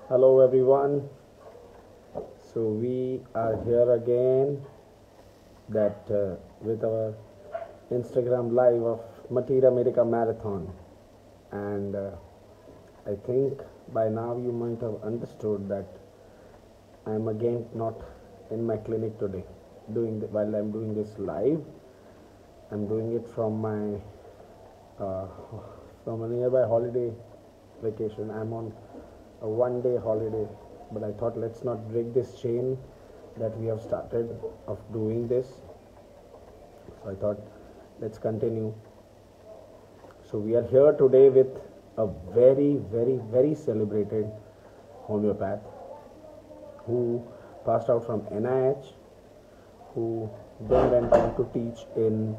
Hello everyone. So we are here again that with our Instagram live of Materia America Marathon, and I think by now you might have understood that I am again not in my clinic today. While I'm doing this live, I'm doing it uh, from a nearby holiday vacation. I'm on a 1 day holiday, but I thought let's not break this chain that we have started of doing this. So I thought let's continue. So we are here today with a very, very, very celebrated homeopath who passed out from NIH, who then went on to teach in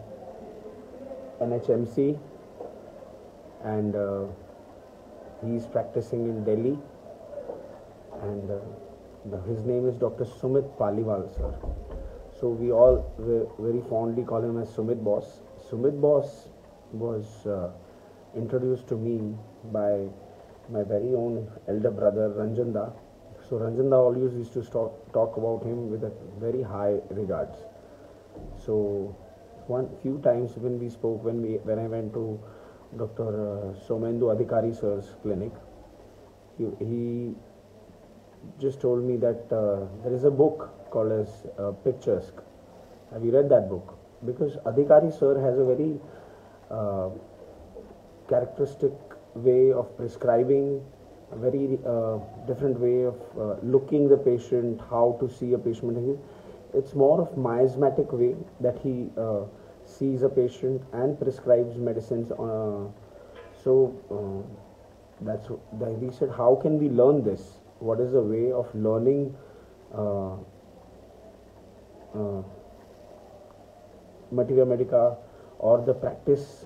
NHMC, and he's practicing in Delhi, and his name is Dr. Sumit Paliwal, sir. So we all very fondly call him as Sumit Boss. Sumit Boss was introduced to me by my very own elder brother Ranjanda. So Ranjanda always used to talk about him with a very high regards. So one few times when we spoke, when I went to Dr. Somendu Adhikari sir's clinic, he just told me that there is a book called as Picturesque. Have you read that book? Because Adhikari sir has a very uh, characteristic way of prescribing, a very different way of looking the patient, how to see a patient. It's more of miasmatic way that he sees a patient and prescribes medicines. That's we said, how can we learn this? What is the way of learning uh, uh, Materia Medica or the practice?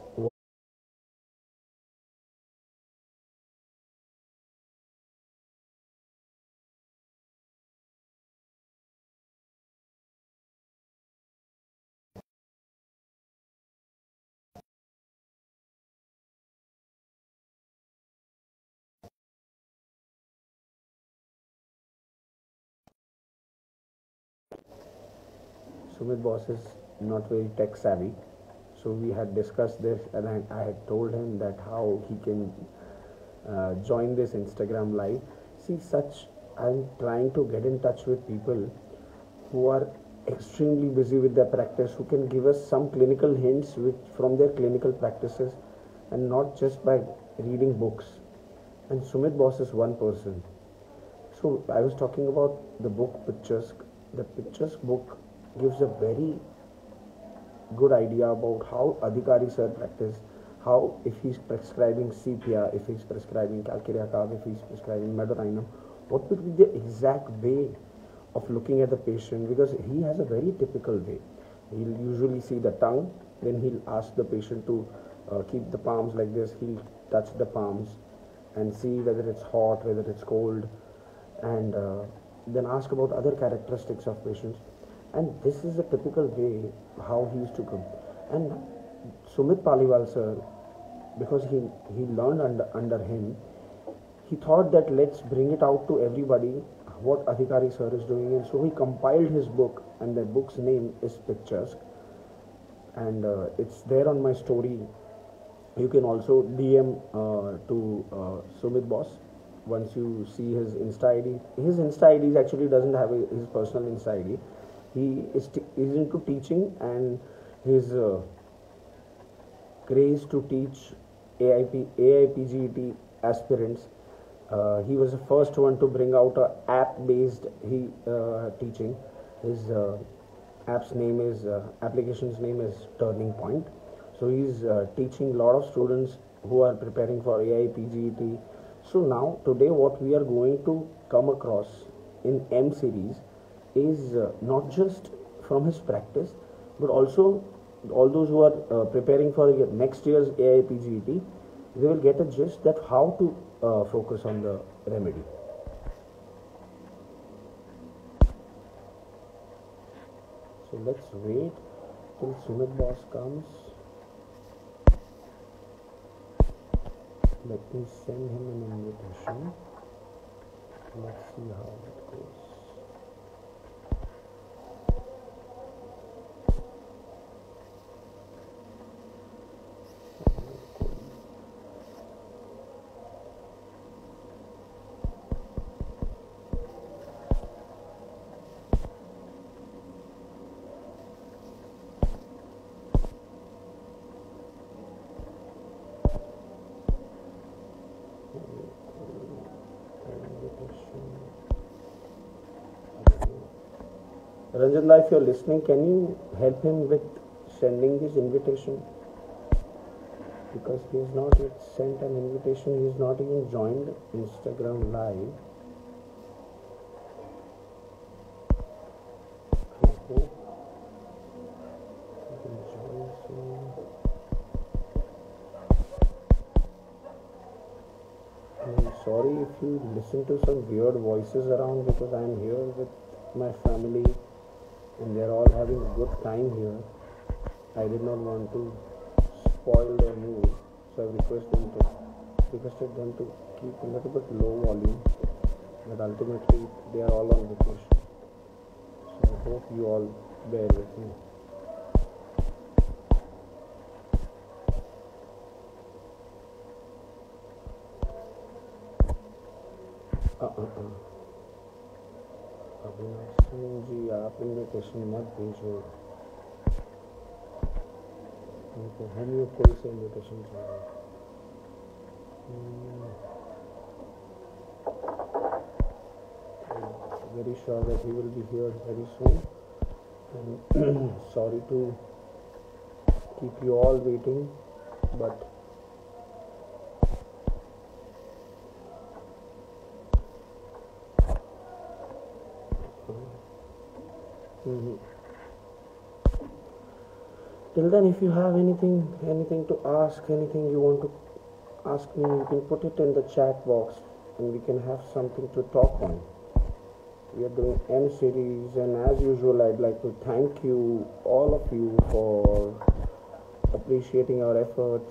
Sumit Boss is not very tech savvy, so we had discussed this, and I had told him that how he can join this Instagram live. See, I'm trying to get in touch with people who are extremely busy with their practice, who can give us some clinical hints from their clinical practices, and not just by reading books. And Sumit Boss is one person. So I was talking about the book Pictures. The Pictures book gives a very good idea about how Adhikari sir practice, how if he's prescribing sepia, if he's prescribing calcarea, if he's prescribing medorinum, what would be the exact way of looking at the patient, because he has a very typical way. He'll usually see the tongue, then he'll ask the patient to keep the palms like this, he'll touch the palms and see whether it's hot, whether it's cold, and then ask about other characteristics of patients. And this is a typical way how he used to come. And Sumit Paliwal sir, because he learned under him, he thought that let's bring it out to everybody what Adhikari sir is doing, and so he compiled his book, and that book's name is Pictures, and it's there on my story. You can also DM to Sumit Boss once you see his Insta ID. His Insta ID actually doesn't have his personal Insta ID. Is into teaching, and his craze to teach AIPGET aspirants. He was the first one to bring out a app-based teaching. His application's name is Turning Point. So he's teaching a lot of students who are preparing for AIPGET. So now today what we are going to come across in M series is not just from his practice, but also all those who are preparing for next year's AIPGET, they will get a gist that how to focus on the remedy. So let's wait till Sumit Boss comes. Let me send him an invitation. Let's see how it goes. Ranjan, if you're listening, can you help him with sending this invitation? Because he's not yet sent an invitation, he's not even joined Instagram Live. I hope he can join soon. I'm sorry if you listen to some weird voices around, because I'm here with my family and they're all having a good time here. I did not want to spoil their mood, so I requested them to keep a little bit low volume, but ultimately they are all on vacation. So I hope you all bear with me. Avinash Singh ji, आप invitation मत भेजो, उनको हम लोग कोई से invitation चाहिए. Very sure that he will be here very soon, and sorry to keep you all waiting, but till then, if you have anything to ask, anything you want to ask me, you can put it in the chat box and we can have something to talk on. We are doing M series, and as usual I'd like to thank you, all of you, for appreciating our efforts.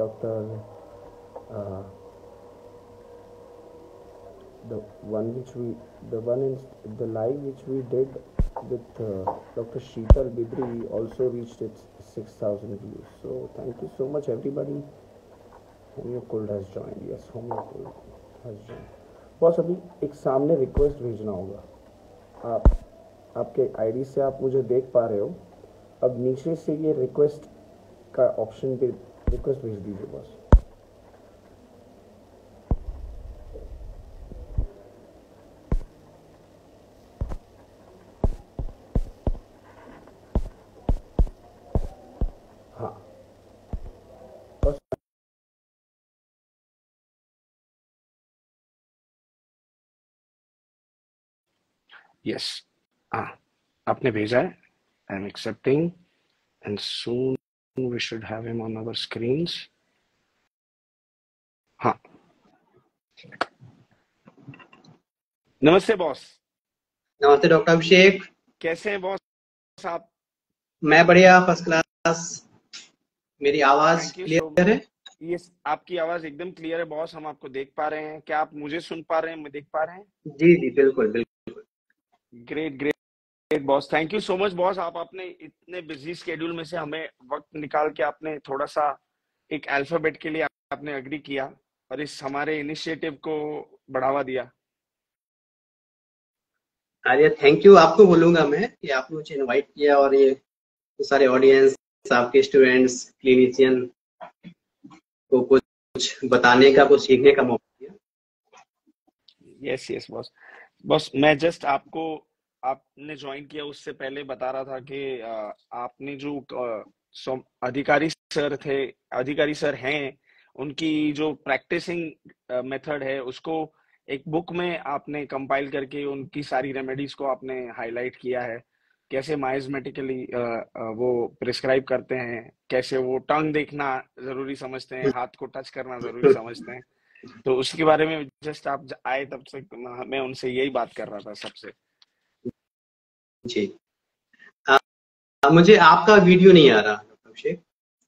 The live which we did with Dr. Sheetal Bidri also reached its 6,000 views. So thank you so much everybody. Homeo Cold has joined. Yes, Homeo Cold has joined. Boss, अभी एक सामने request भेजना होगा. आपके ID से आप मुझे देख पा रहे हो. अब नीचे से ये रिक्वेस्ट का ऑप्शन पे रिक्वेस्ट भेज दीजिए बॉस. हाँ बस. Yes. आपने भेजा है. I'm accepting, and soon we should have him on our screens. हाँ. नमस्ते बॉस. नमस्ते डॉक्टर अभिषेक. कैसे हैं बॉस आप? मैं बढ़िया, फर्स्ट क्लास. मेरी आवाज क्लियर है? यस, आपकी आवाज एकदम क्लियर है बॉस. हम आपको देख पा रहे हैं. क्या आप मुझे सुन पा रहे हैं, मैं देख पा रहे हैं? जी जी, बिल्कुल बिल्कुल. Great great boss. Thank you so much boss. आप अपने इतने बिजी स्केड्यूल में से हमें वक्त निकाल के आपने थोड़ा सा एक अल्फाबेट के लिए आपने अग्री किया और इस हमारे इनिशिएटिव को बढ़ावा दिया. अरे थैंक यू आपको बोलूंगा मैं कि आपने मुझे इनवाइट किया और ये सारे ऑडियंस, आपके स्टूडेंट्स, क्लिनिशियन को कुछ बताने का, कुछ सीखने का मौका दिया. Yes yes boss. बॉस मैं जस्ट आपको, आपने ज्वाइन किया उससे पहले बता रहा था कि आपने जो अधिकारी सर हैं, उनकी जो प्रैक्टिसिंग मेथड है उसको एक बुक में आपने कंपाइल करके उनकी सारी रेमेडीज को आपने हाईलाइट किया है. कैसे माइजमेटिकली वो प्रिस्क्राइब करते हैं, कैसे वो टंग देखना जरूरी समझते हैं, हाथ को टच करना जरूरी समझते हैं. तो उसके बारे में जस्ट आप आए तब से मैं उनसे यही बात कर रहा था सबसे. जी. मुझे आपका वीडियो नहीं आ रहा अभिषेक.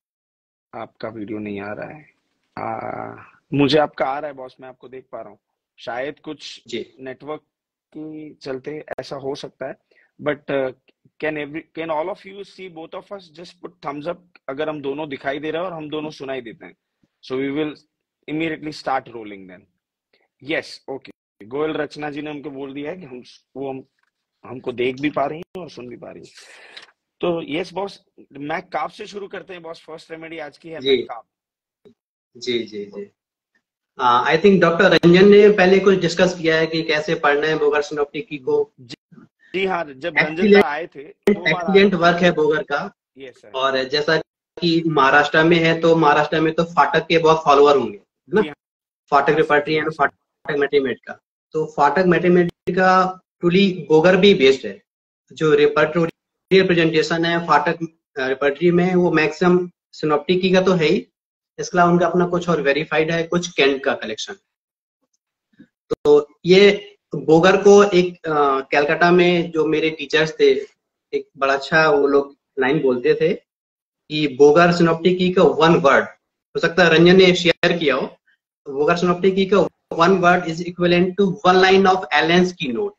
आपका वीडियो नहीं आ रहा है? मुझे आपका आ रहा है बॉस, मैं आपको देख पा रहा हूँ. शायद कुछ जी नेटवर्क के चलते ऐसा हो सकता है, but can all of you see both of us? Just put thumbs up अगर हम दोनों दिखाई दे रहे हैं और हम दोनों सुनाई देते हैं, so we will immediately start rolling then. Yes, okay. Goyal Rachna ji ने हमको बोल दिया है कि हम हमको देख भी पा रही हैं और सुन भी पा रही हैं। तो यस बॉस, मैक काप से शुरू करते हैं बॉस। फर्स्ट रेमेडी आज की है जी मैक काप। जी जी जी। आई थिंक डॉक्टर रंजन ने पहले कुछ डिस्कस किया है कि कैसे पढ़ना है बोगर सिनोप्टिक की को। जी हाँ, जब रंजन सर आए थे 2 बार आए एक्सीलेंट वर्क है बोगर का। Yes sir. और जैसा कि महाराष्ट्र में है तो महाराष्ट्र में तो फाटक के बहुत फॉलोअर होंगे ना, फाटक रिपर्टरी एंड फाटक मैथमेटिक का। तो फाटक मैथमेटिक का ट्रूली बोगर भी बेस्ड है। जो रिपर्टरी रिप्रेजेंटेशन है फाटक रिपर्टरी में वो मैक्सिमम सिनोप्टिक की का तो है ही, इसके अलावा उनका अपना कुछ और वेरीफाइड है, कुछ कैंट का कलेक्शन। तो ये बोगर को एक कैलकाटा में जो मेरे टीचर्स थे, एक बड़ा अच्छा वो लोग लाइन बोलते थे कि बोगर सिनोप्टिक की का वन वर्ड, हो सकता है रंजन ने शेयर किया हो, बोगर सिनोप्टिक की का one word is equivalent to one line of Allen's की note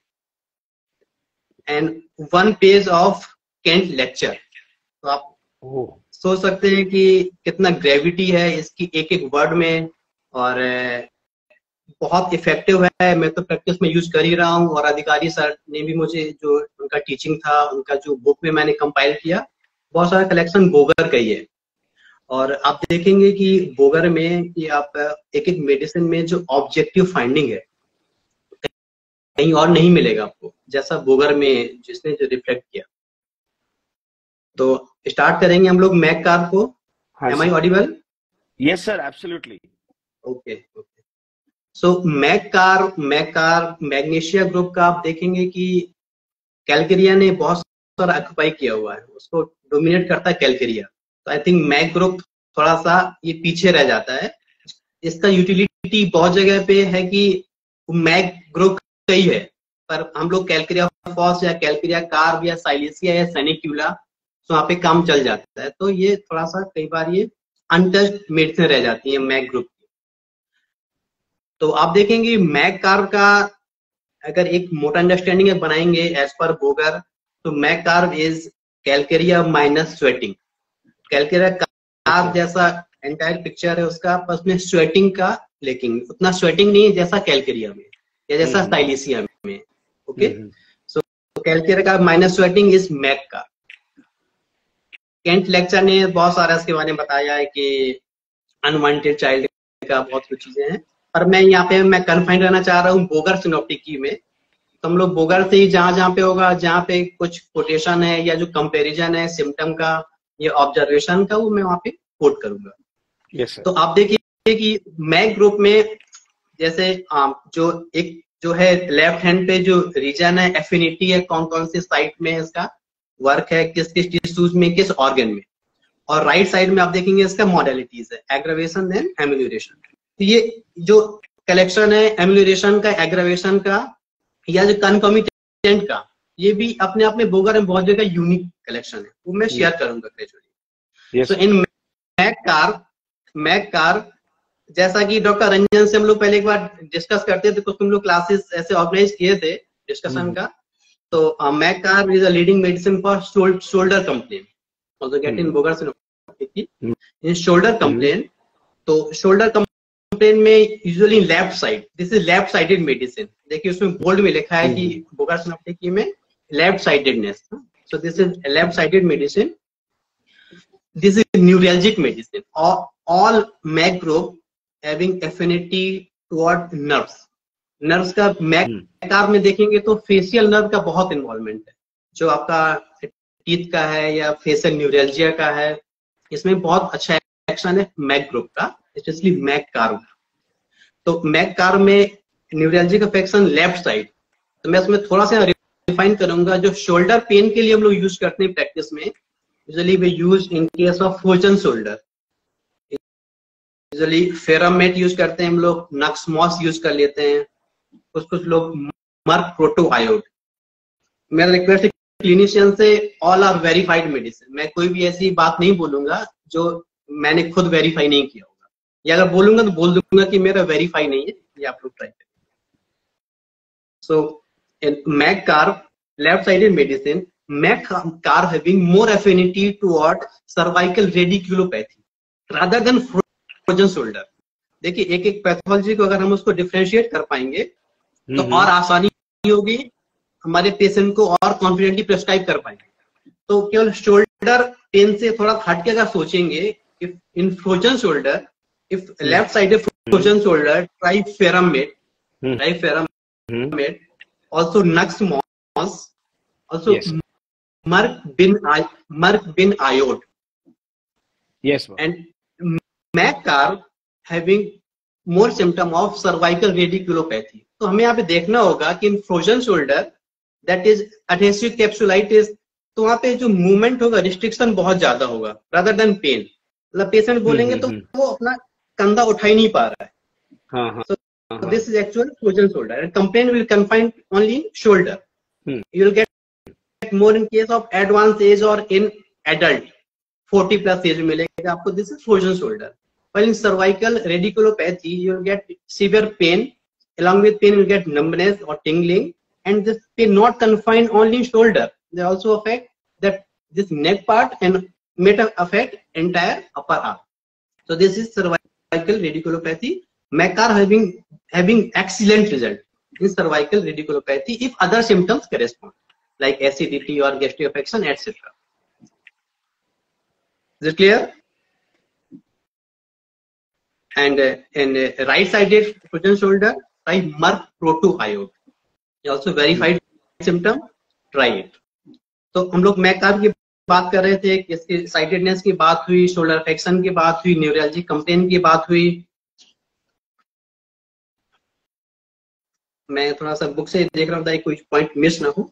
and one page of Kent lecture. तो आप सोच सकते हैं कि कितना ग्रेविटी है इसकी एक एक वर्ड में, और बहुत इफेक्टिव है। मैं तो प्रैक्टिस में यूज कर ही रहा हूँ, और अधिकारी सर ने भी मुझे, जो उनका टीचिंग था, उनका जो बुक में मैंने कंपाइल किया, बहुत सारा कलेक्शन बोगर का ही है। और आप देखेंगे कि बोगर में कि आप एक एक मेडिसिन में जो ऑब्जेक्टिव फाइंडिंग है कहीं और नहीं मिलेगा आपको, जैसा बोगर में जिसने जो रिफ्लेक्ट किया। तो स्टार्ट करेंगे हम लोग मैक कार्ब को। Am I audible? Yes sir, absolutely. Okay okay. So mag magnesia group का आप देखेंगे कि कैलकेरिया ने बहुत सारा ऑक्युपाई किया हुआ है, उसको डोमिनेट करता है कैलकेरिया। तो आई थिंक मैक ग्रुप थोड़ा सा ये पीछे रह जाता है। इसका यूटिलिटी बहुत जगह पे है कि मैक ग्रुप का ही है, पर हम लोग कैलकेरिया फॉस या कैलकेरिया कार्ब या साइलेसिया या सेनिक्यूला, तो वहाँ पे काम चल जाता है। तो ये थोड़ा सा कई बार ये अनटच्ड मेडिसिन रह जाती है मैक ग्रुप की। तो आप देखेंगे मैक कार्ब का अगर एक मोटा अंडरस्टैंडिंग बनाएंगे एज पर बोगर, तो mag carb is calcarea minus sweating. Calcarea carb जैसा एंटायर पिक्चर है उसका, बस में स्वेटिंग का, लेकिन उतना स्वेटिंग नहीं है जैसा कैलकेरिया में या जैसा साइलेसिया में। ओके, सो कैलकेरिया का minus sweating is mag carb. Kent lecture ने बहुत सारा इसके बारे में बताया है कि अनवांटेड चाइल्ड का बहुत कुछ चीजें हैं, पर मैं यहाँ पे मैं कन्फाइंड रहना चाह रहा हूँ बोगर सिनोप्टिक की में। तो हम लोग बोगर से ही जहां जहां पे होगा, जहाँ पे कुछ कोटेशन है या जो कंपैरिजन है सिम्टम का या ऑब्जर्वेशन का, वो मैं वहां पे कोट करूंगा। yes, तो आप देखिए कि मैक ग्रुप में जैसे जो है लेफ्ट हैंड पे जो रीजन है, एफिनिटी है, कौन कौन से साइट में इसका वर्क है, किस किस टिश्यूज में, किस ऑर्गन में। और राइट साइड में आप देखेंगे इसका मॉडलिटीज है, एग्रावेशन देन एमिलियोरेशन। तो ये जो कलेक्शन है एमिलियोरेशन का, एग्रावेशन का या जो कन्कॉमिटेंट का, ये भी अपने आप में बोगर में बहुत जगह यूनिक कलेक्शन है, वो मैं शेयर करूंगा gradually. So in mag carb जैसा कि डॉक्टर रंजन से हम लोग पहले एक बार डिस्कस करते थे, कुछ तुम लोग क्लासेस ऐसे ऑर्गेनाइज किए थे डिस्कशन का। तो mag carb is a leading medicine for shoulder complain, also get in Boger synoptic in shoulder complain. तो शोल्डर कंप्लेन में usually left side, this is left sided medicine. देखिए उसमें बोल्ड में लिखा है कि बोगर सिनोप्टिक में left sidedness, so this is left sided medicine. This is neuralgic medicine. All MAC group having affinity toward nerves. Nerves का MAC carb में देखेंगे तो फेशियल नर्व का बहुत इन्वॉल्वमेंट है, जो आपका टीथ का है या फेशियल न्यूरल्जिया का है, इसमें बहुत अच्छा एक्शन है MAC ग्रुप का, स्पेशली MAC कार्ब। तो MAC कार्ब में न्यूरल्जिक अफेक्शन लेफ्ट साइड, तो मैं उसमें थोड़ा सा रिफाइन करूंगा। जो शोल्डर पेन के लिए हम लोग यूज करते हैं प्रैक्टिस में, usually we use in case of frozen shoulder, usually ferrum met use करते हैं हम लोग, नक्समॉस यूज कर लेते हैं, कुछ लोग मर्क प्रोटोआयोड। मेरा रिक्वेस्ट है क्लिनिशियन से, ऑल आर वेरीफाइड मेडिसिन। मैं कोई भी ऐसी बात नहीं बोलूंगा जो मैंने खुद वेरीफाई नहीं किया होगा, या अगर बोलूंगा तो बोल दूंगा कि मेरा वेरीफाई नहीं है, ये आप लोग ट्राई करें। So in Mac car, left-sided medicine, Mac car having more affinity toward cervical radiculopathy rather than frozen shoulder. देखिए एक एक पैथोलॉजी को अगर हम उसको डिफरेंशिएट कर पाएंगे तो और आसानी होगी, हमारे पेशेंट को और कॉन्फिडेंटली प्रेस्क्राइब कर पाएंगे. तो केवल शोल्डर पेन से थोड़ा हट के अगर सोचेंगे, if in frozen shoulder, if left sided frozen shoulder, try ferrum met, also Nux Moss, also yes. Merck bin Ayod. Yes, ma'am. And Mac car having more symptom of cervical radiculopathy. तो हमें यहाँ पे देखना होगा कि in frozen shoulder that is adhesive capsulitis, तो वहाँ पे जो मूवमेंट होगा रिस्ट्रिक्शन बहुत ज्यादा होगा rather than पेन. मतलब पेशेंट बोलेंगे तो वो अपना कंधा उठा ही नहीं पा रहा है. So this is actual frozen shoulder, and complaint will confine only shoulder. You will get more in case of advanced age or in adult 40 plus age मिलेगा आपको. This is frozen shoulder. While in cervical radiculopathy, you will get severe pain. Along with pain, you will get numbness or tingling, and this pain not confined only in shoulder. They also affect that this neck part and may affect entire upper arm. So this is cervical radiculopathy. Mac car having excellent result in cervical radiculopathy if other symptoms correspond, like acidity or gastric affection, etc. Is it clear? And in right-sided frozen shoulder, try Merck Pro 2 Iode. Also verified symptom. Try it. तो हम लोग Mac car की बात कर रहे थे, इसकी sightedness की बात हुई, शोल्डर अफेक्शन की बात हुई, न्यूरलजिक कंप्लेन की बात हुई. मैं थोड़ा सा बुक से देख रहा हूँ कोई पॉइंट मिस ना हो.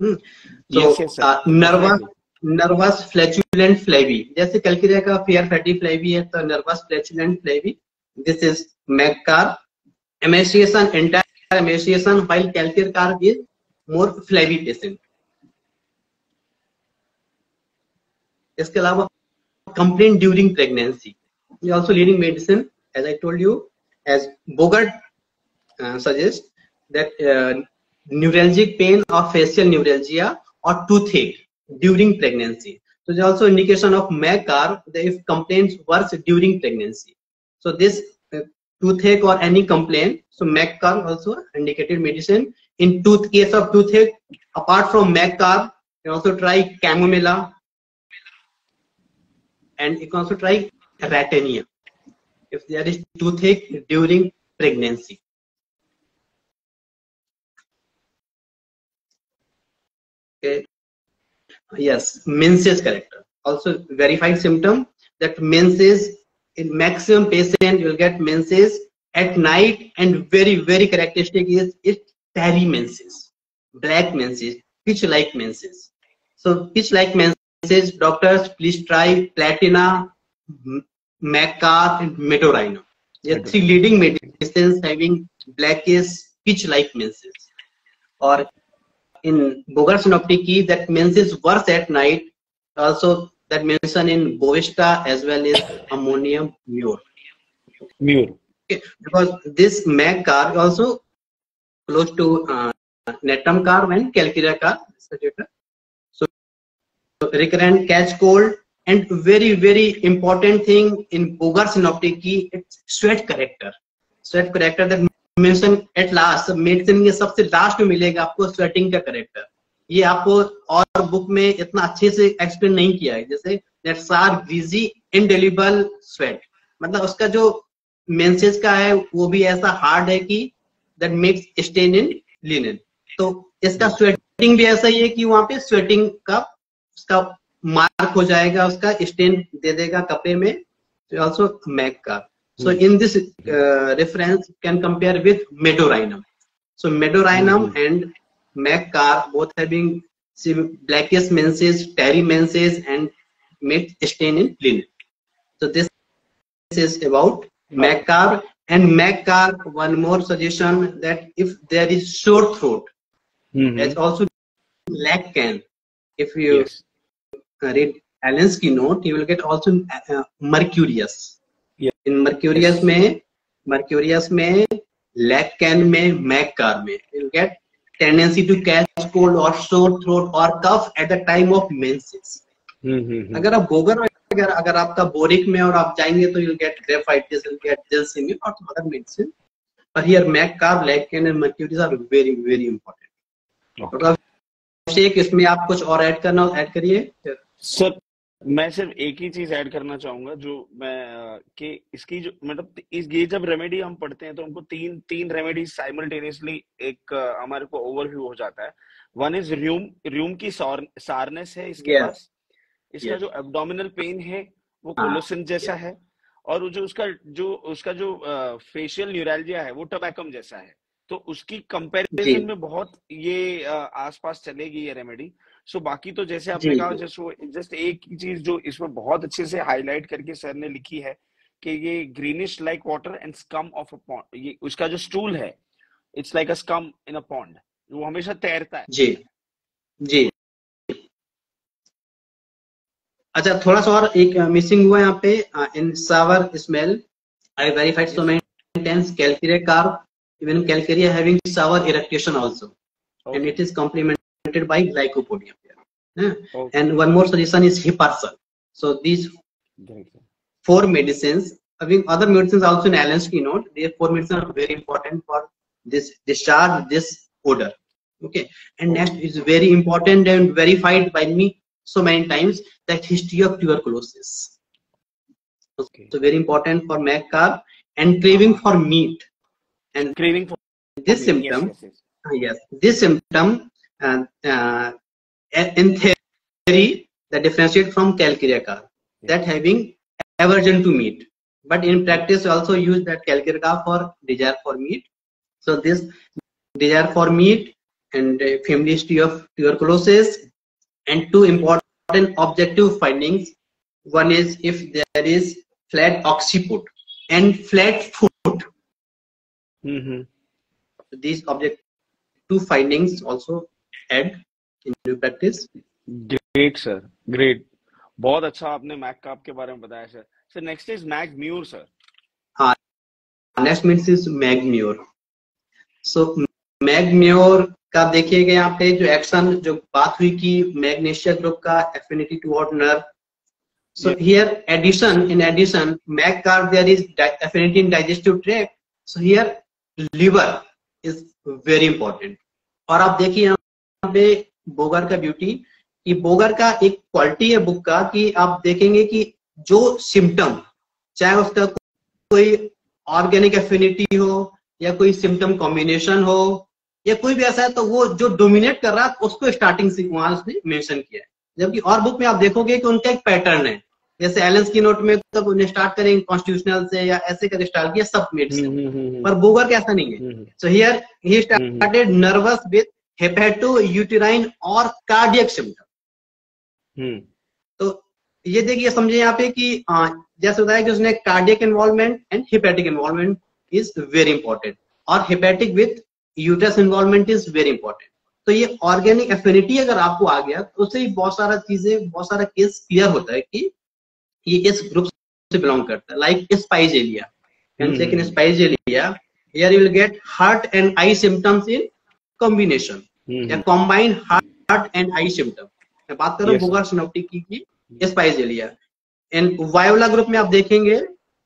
नर्वस फ्लैचुलेंट फ्लेवी, जैसे कैलकिरिया का फेयर फैटी फ्लेवी है, तो nervous flatulent flabby, this is mag carb. Emaciation, entire emaciation, while calcarea carb is more flabby patient. इसके अलावा complaint during pregnancy, also leading medicine, as I told you, as Boger suggest that neuralgic pain or facial neuralgia or toothache during pregnancy. So there is also indication of Mac car if complaints worse during pregnancy. So this toothache or any complaint, so Mac car also indicated medicine. In case of toothache, apart from Mac car, you can also try chamomilla, and you can also try Ratania if there is toothache during pregnancy. Okay. Yes, menses character, also verified symptom that menses in maximum patient you will get menses at night, and very characteristic is tarry menses, black menses, pitch like menses. So pitch like menses, doctors please try Platina, Mac car and Medorrhinum. There are 3 leading medicines having blackish pitch like menses. Or in Bogart synoptic, that menses worse at night, also that mention in Bovista as well as ammonium mure. Okay. Because this Mac car also close to Netum car and Calcira car. So recurrent catch cold, and very important thing in Bogart synoptic, it's sweat character. Sweat character that mention at last, medicine के सबसे last में मिलेगा आपको sweating का character. ये आपको और book में इतना अच्छे से एक्सप्लेन नहीं किया है. जैसे that's are greasy indelible sweat, मतलब उसका जो मेंसेस का है वो भी ऐसा हार्ड है कि that makes stain in linen. तो इसका स्वेटिंग भी ऐसा ही है कि वहां पे स्वेटिंग का उसका मार्क हो जाएगा, उसका स्टेन दे देगा कपड़े में. ऑल्सो मैक का. So in this reference can compare with Medorrhinum. So Medorrhinum and Mac car both having blackish menses, tarry menses, and make stain in linen. So this is about Mac car. And Mac car, one more suggestion, that if there is sore throat, there's also lag can. If you read Allen's keynote, you will get also mercurius. In mercurius में lac can में mag carb में you'll get tendency to catch cold or sore throat or cough at the time of menses. अगर आप गोगर अगर आपका boric में और आप जाएंगे तो you'll get graphitis, you'll get gelsemium or some other medicine. But here Mac carb, lichen and mercurials are very very important. Okay. Sheikh इसमें आप कुछ और ऐड करना हो ऐड करिए सर। मैं सिर्फ एक ही चीज ऐड करना चाहूंगा जो मैं कि इसकी जो मतलब ये जब रेमेडी हम पढ़ते हैं तो हमको तीन रेमेडी साइमल्टेनियसली एक हमारे को ओवरव्यू हो जाता है। वन इज र्यूम की सारनेस है इसके पास, इसका जो एब्डोमिनल पेन है वो कोलोसिन जैसा है, और जो उसका जो फेशियल न्यूरैल्जिया है वो टबैकम जैसा है। तो उसकी कंपैरिजन में बहुत ये आसपास चलेगी ये रेमेडी। सो बाकी तो जैसे आपने कहा जस्ट एक ही चीज जो इसमें बहुत अच्छे से हाईलाइट करके सर ने लिखी है कि ये greenish like water and scum of a pond, ये उसका जो स्टूल है it's like a scum in a pond, वो हमेशा तैरता है। जी जी। अच्छा थोड़ा सा और एक मिसिंग हुआ यहाँ पे, in sour smell I verified so many times calcarea carb, even calcarea having sour eructation also, and it is complemented by glycopodium here. And one more suggestion is Hiparsol. So these 4 medicines, having other medicines also in Allen's keynote, these 4 medicines are very important for this discharge, this odor. Okay, and next is very important and verified by me so many times, that history of tuberculosis. Okay. So very important for MAC carb and craving for meat. And craving for this symptom, yes, this symptom in theory that differentiate from calcarea carb, that having aversion to meat, but in practice also use that calcarea carb for desire for meat. So this desire for meat and family history of tuberculosis, and 2 important objective findings. One is if there is flat occiput and flat foot. So these objective findings also add in your practice. Great sir, great, बहुत अच्छा आपने Mac carb के बारे में बताया sir. Sir next is mag mur sir. हाँ, next means is mag mur. So mag mur का देखिएगा यहाँ पे जो एक्शन जो बात हुई कि मैग्नीशिया ग्रुप का affinity toward nerve. So here in addition MAC carb there is affinity in digestive tract. So here liver is very important. और आप देखिए यहाँ पे बोगर का ब्यूटी, कि बोगर का एक क्वालिटी है बुक का कि आप देखेंगे कि जो सिम्टम चाहे उसका कोई ऑर्गेनिक एफिनिटी हो या कोई सिम्टम कॉम्बिनेशन हो या कोई भी ऐसा है, तो वो जो डोमिनेट कर रहा है उसको स्टार्टिंग से वहां उसने मेंशन किया है। जबकि और बुक में आप देखोगे कि उनका एक पैटर्न है, जैसे एलेंस की नोट में तब उन्हें स्टार्ट करेंगे कॉन्स्टिट्यूशनल से या ऐसे करके स्टार्ट किया सब मेड से, पर बोगर का ऐसा नहीं है। So here he started nerves with hepato uterine और कार्डियक सिम्टम। तो ये देखिए समझे यहाँ पे कि जैसे बताया कि उसने cardiac involvement and hepatic involvement is very important, और hepatic with uterus involvement is very important. तो ये ऑर्गेनिक एफिनिटी अगर आपको आ गया तो उससे बहुत सारा चीजें बहुत सारा केस क्लियर होता है कि ये इस ग्रुप से बिलोंग करता है। लाइक स्पाइजेलिया, लेकिन spigelia here you will get heart and eye symptoms in combination या combine heart and eye symptom. मैं बात कर रहा हूँ बोगर सिनोप्टिक की स्पाइजेलिया। एंड वायोला ग्रुप में आप देखेंगे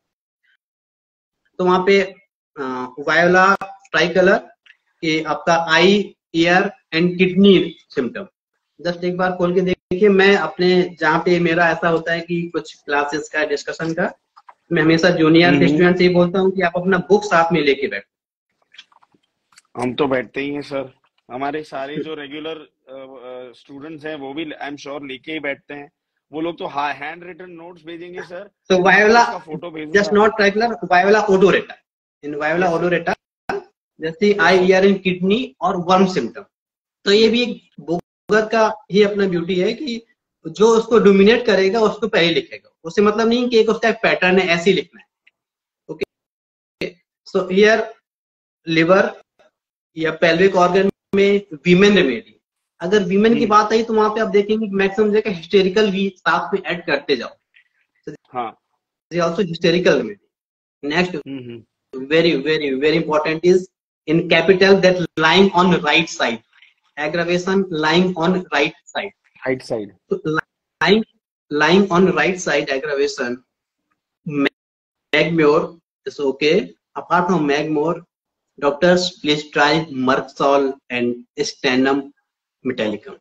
तो वहां पे वायोला ट्राइकलर कि आपका eye ear and kidney symptom. Just एक बार खोल के देखिए, मैं अपने जहाँ पे मेरा ऐसा होता है कि कुछ क्लासेस का डिस्कशन का, मैं हमेशा जूनियर स्टूडेंट से बोलता हूँ कि आप अपना बुक साथ में लेके बैठो। हम तो बैठते ही हैं सर, हमारे सारे जो रेगुलर स्टूडेंट्स हैं वो भी आई एम श्योर लेके ही बैठते हैं। वो लोग तो हैंड रिटन नोट्स भेजेंगे सर। तो viola photo just not tricolor, viola odorata, in viola odorata जैसे आई ईयर इन किडनी और वर्म सिम्टम। तो ये भी बोगर का ही अपना ब्यूटी है कि जो उसको डोमिनेट करेगा उसको पहले लिखेगा, उससे मतलब नहीं कि एक उसका एक पैटर्न है ऐसे ही लिखना है। ओके, सो हियर लिवर या पेल्विक ऑर्गन में वीमेन रेमेडी, अगर वीमेन की बात आई तो वहां पे आप देखेंगे मैक्सिमम जगह हिस्टेरिकल भी साथ में ऐड करते जाओ। हाँ, also hysterical remedy. Next very very very important is in capital that lying on right side. Aggravation lying on right side. Right side. So lying on right side aggravation. Magmore is okay. Apart from Magmore, doctors please try Merxol and Stannum metallicum.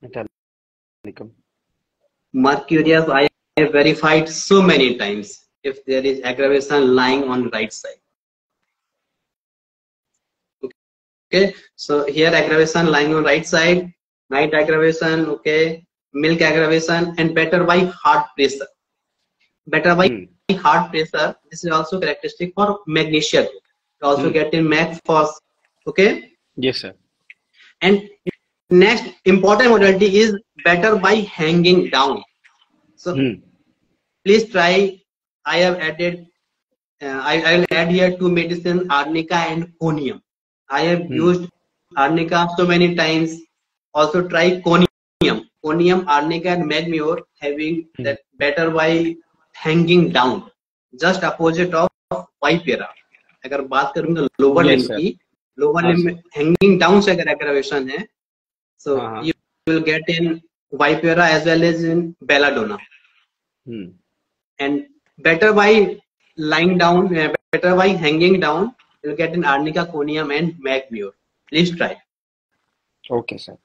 Mercurius I have verified so many times if there is aggravation lying on right side. Okay, so here aggravation lying on right side, night aggravation, okay, milk aggravation, and better by heart pressure. Better by heart pressure, this is also characteristic for magnesia. You also get in MagFos, okay? Yes, sir. And next important modality is better by hanging down. So please try. I have added. I will add here two medicine, arnica and conium. I have used arnica so many times. Also try conium. Conium, arnica, and magmure having that better by hanging down. Just opposite of Vipera. अगर बात करूँगा lower limb की, lower limb hanging down से अगर aggravation है, so you will get in Vipera as well as in belladonna. And better by lying down, better by hanging down, you will get in arnica, conium, and magmure. Please try. Okay, sir.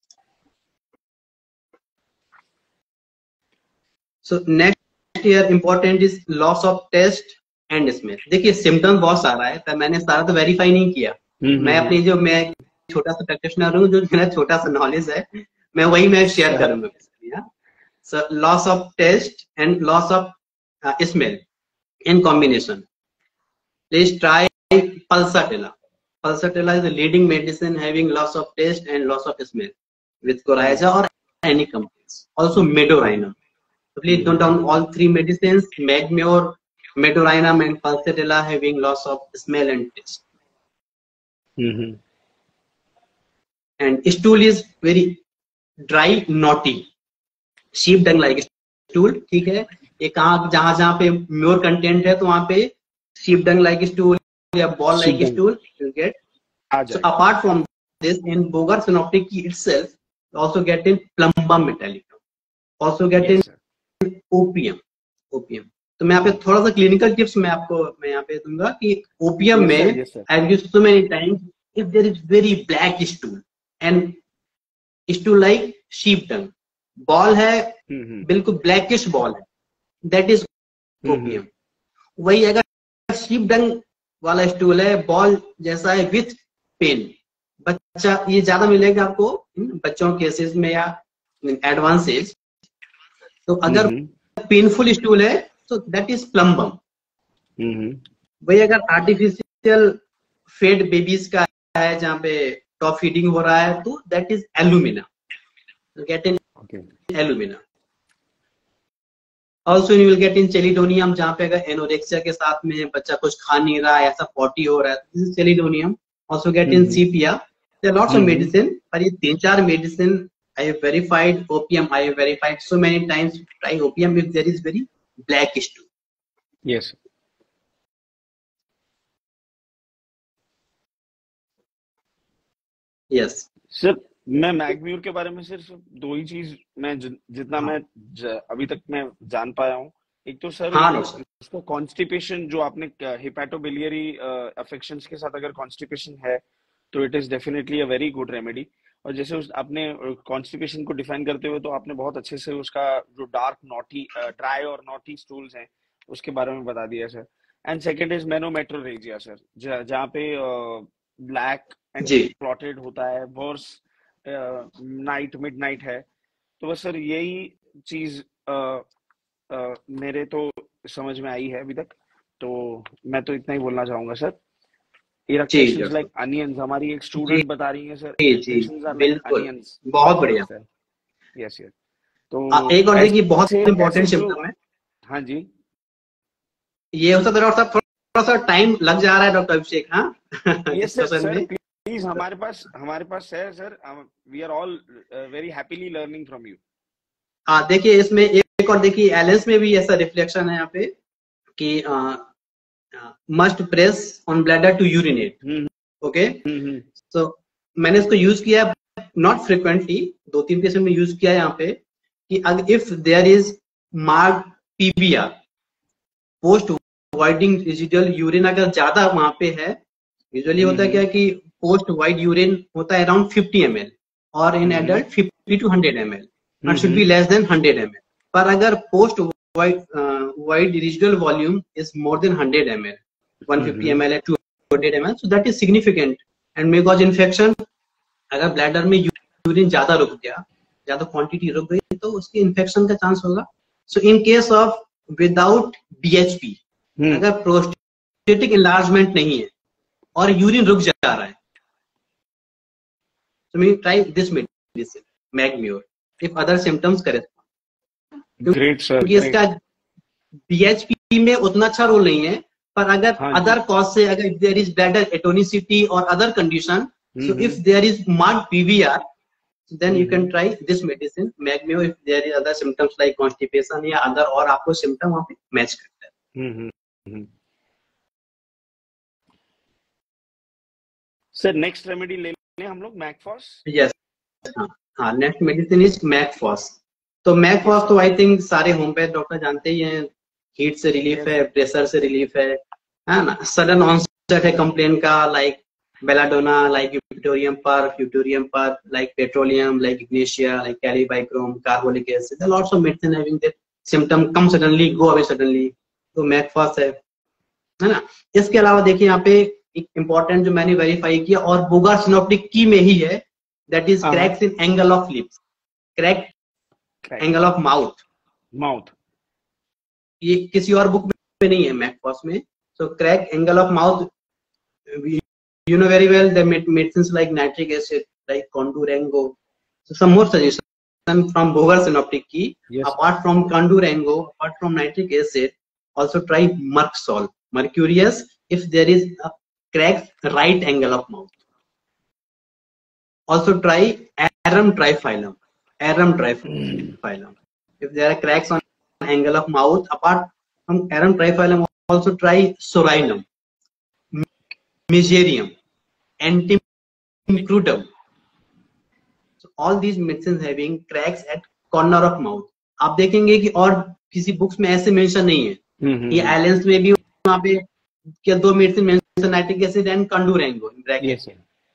So next here important is loss of taste and smell. देखिए symptoms बहुत सारा है, तो मैंने सारा तो verify नहीं किया. मैं अपनी जो मैं छोटा सा practitioner हूँ, जो मेरा छोटा सा knowledge है, मैं वही मैं share करूँगा. So loss of taste and loss of smell in combination. Please try Pulsatilla. Pulsatilla is the leading medicine having loss of taste and loss of smell with Coraza or any complaints. Also Medorhinum. So please note down all three medicines: Magmure, Medorhinum, and Pulsatilla having loss of smell and taste. And stool is very dry, knotty. Sheep dung like stool, ठीक है? ये कहाँ जहाँ पे more content है तो वहाँ पे sheep dung like stool या ball like stool you get. So apart from this, in Bogar synoptic itself, you also get in plumbum metallicum, also get in opium. तो मैं यहाँ पे थोड़ा सा clinical tips मैं यहाँ पे दूंगा कि opium में I've used so many times if there is very black stool and stool like sheep dung. Ball है बिल्कुल ब्लैकिश बॉल है, दैट इज ओपियम. वही अगर शीप डंग वाला स्टूल है, बॉल जैसा है विथ पेन, बच्चा ये ज्यादा मिलेगा आपको बच्चों केसेस में या एडवांस एज. तो अगर पेनफुल स्टूल है तो दैट इज प्लम्बम. वही अगर आर्टिफिशियल फेड बेबीज का है जहाँ पे टॉप फीडिंग हो रहा है तो that is alumina. Get in alumina. Also you will get in chelidonium, जहाँ पे अगर एनोरेक्सिया के साथ में बच्चा कुछ खा नहीं रहा है, ऐसा पॉटी हो रहा है, this is chelidonium. Also get in sepia. There are lots of medicine, पर ये 3-4 medicine I have verified. Opium I have verified so many times. Try opium if there is very black stool. Yes yes sir. मैं mag mur के बारे में सिर्फ 2 ही चीज मैं जितना मैं अभी तक मैं जान पाया हूँ. एक तो सर उसको कॉन्स्टिपेशन, जो आपने हिपैटोबिलियरी अफेक्शंस के साथ अगर कॉन्स्टिपेशन है तो it is definitely a very good remedy. और जैसे आपने कॉन्स्टिपेशन को डिफाइन करते हुए तो आपने बहुत अच्छे से उसका जो डार्क नॉटी ड्राई और नॉटी स्टूल्स हैं उसके बारे में बता दिया sir. And second is menometrorrhagia sir, जहाँ पे ब्लैक एंड क्लॉटेड होता है, वर्स नाइट मिडनाइट है. तो बस सर यही चीज मेरे तो समझ में आई है अभी तक, तो मैं तो इतना ही बोलना चाहूंगा सर. इरिटेशंस लाइक अनियंस, हमारी एक स्टूडेंट बता रही है sir, irritations are like onions. बहुत बढ़िया. Yes yes. तो एक और देखिए बहुत इंपॉर्टेंट सिम्पटम है. हाँ जी, ये हो सकता है थोड़ा सा टाइम लग जा रहा है डॉक्टर अभिषेक. हाँ यस सर, प्लीज हमारे पास है sir. We are all very happily learning from you. हाँ देखिए इसमें एक और देखिए एलेंस में भी ऐसा रिफ्लेक्शन है यहाँ पे कि must press on bladder to urinate. Okay, तो मैंने इसको यूज किया नॉट फ्रिक्वेंटली, 2-3 पेशेंट में यूज किया है यहाँ पे कि अगर if there is marked PBR, post voiding residual urine अगर ज्यादा वहां पे है, यूजुअली होता है क्या कि पोस्ट वाइड यूरिन होता है अराउंड 50 ml और in adult 50 to 100 ml, it should be less than 100 ml। पर अगर post void residual volume is more than 100 ml, 150 ml or 200 ml, so that is significant and may cause infection। अगर bladder में urine ज्यादा रुक गया, ज्यादा quantity रुक गई, तो उसके इन्फेक्शन का चांस होगा। So in case of without BHP, अगर प्रोस्टेटिक इनलार्जमेंट नहीं है और यूरिन रुक जा रहा है, so we try this medicine, Magmure, if other symptoms correspond। Great sir, क्योंकि इसका बीएचपी में उतना अच्छा रोल नहीं है, पर अगर अदर कॉज से, अगर देयर इज ब्लैडर एटोनिसिटी और other condition, so if there is marked PVR, then you can try this medicine, Magmure, if there is other symptoms like constipation या other और आपको symptom वहाँ पे मैच करता है। सर नेक्स्ट रेमेडी ले लें हम लोग, मैकफॉस। यस, हाँ, नेक्स्ट मेडिसिन इज मैकफॉस। तो मैकफॉस तो आई थिंक सारे होम्योपैथ डॉक्टर जानते ही हैं, हीट से रिलीफ है, प्रेशर से रिलीफ है ना, सडन ऑनसेट है कंप्लेन का, like belladonna, like Euphorium per, like petroleum, like ignatia, like calibicrom, carbolic acid, there are lots of medicine having that symptom come suddenly, go away suddenly, तो mag phos है ना। इसके अलावा देखिए यहाँ पे एक इम्पोर्टेंट जो मैंने वेरीफाई किया और बोगार्ट सिनोप्टिक की में ही है, that is cracks in angle of lips, crack angle of mouth. ये किसी और बुक में नहीं है मैकफॉस में। सो crack angle of mouth, you know very well the medicines like nitric acid, like Condurango. So some more suggestion from Bogar Synoptic Key. Yes. Apart from Condurango, apart from nitric acid, also try Mercsol, Mercurius, if there is a cracked right angle of mouth. Also try Arum triphyllum, if there are cracks on angle of mouth. Apart from Arum triphyllum, also try Sorinum, Mesotherium, Antimicrotum. So all these medicines having cracks at corner of mouth. आप देखेंगे कि और किसी books में ऐसे mention नहीं है। ये आइलैंड्स में भी वहाँ पे क्या 2 medicine mention, nitric acid and condurango in bracket,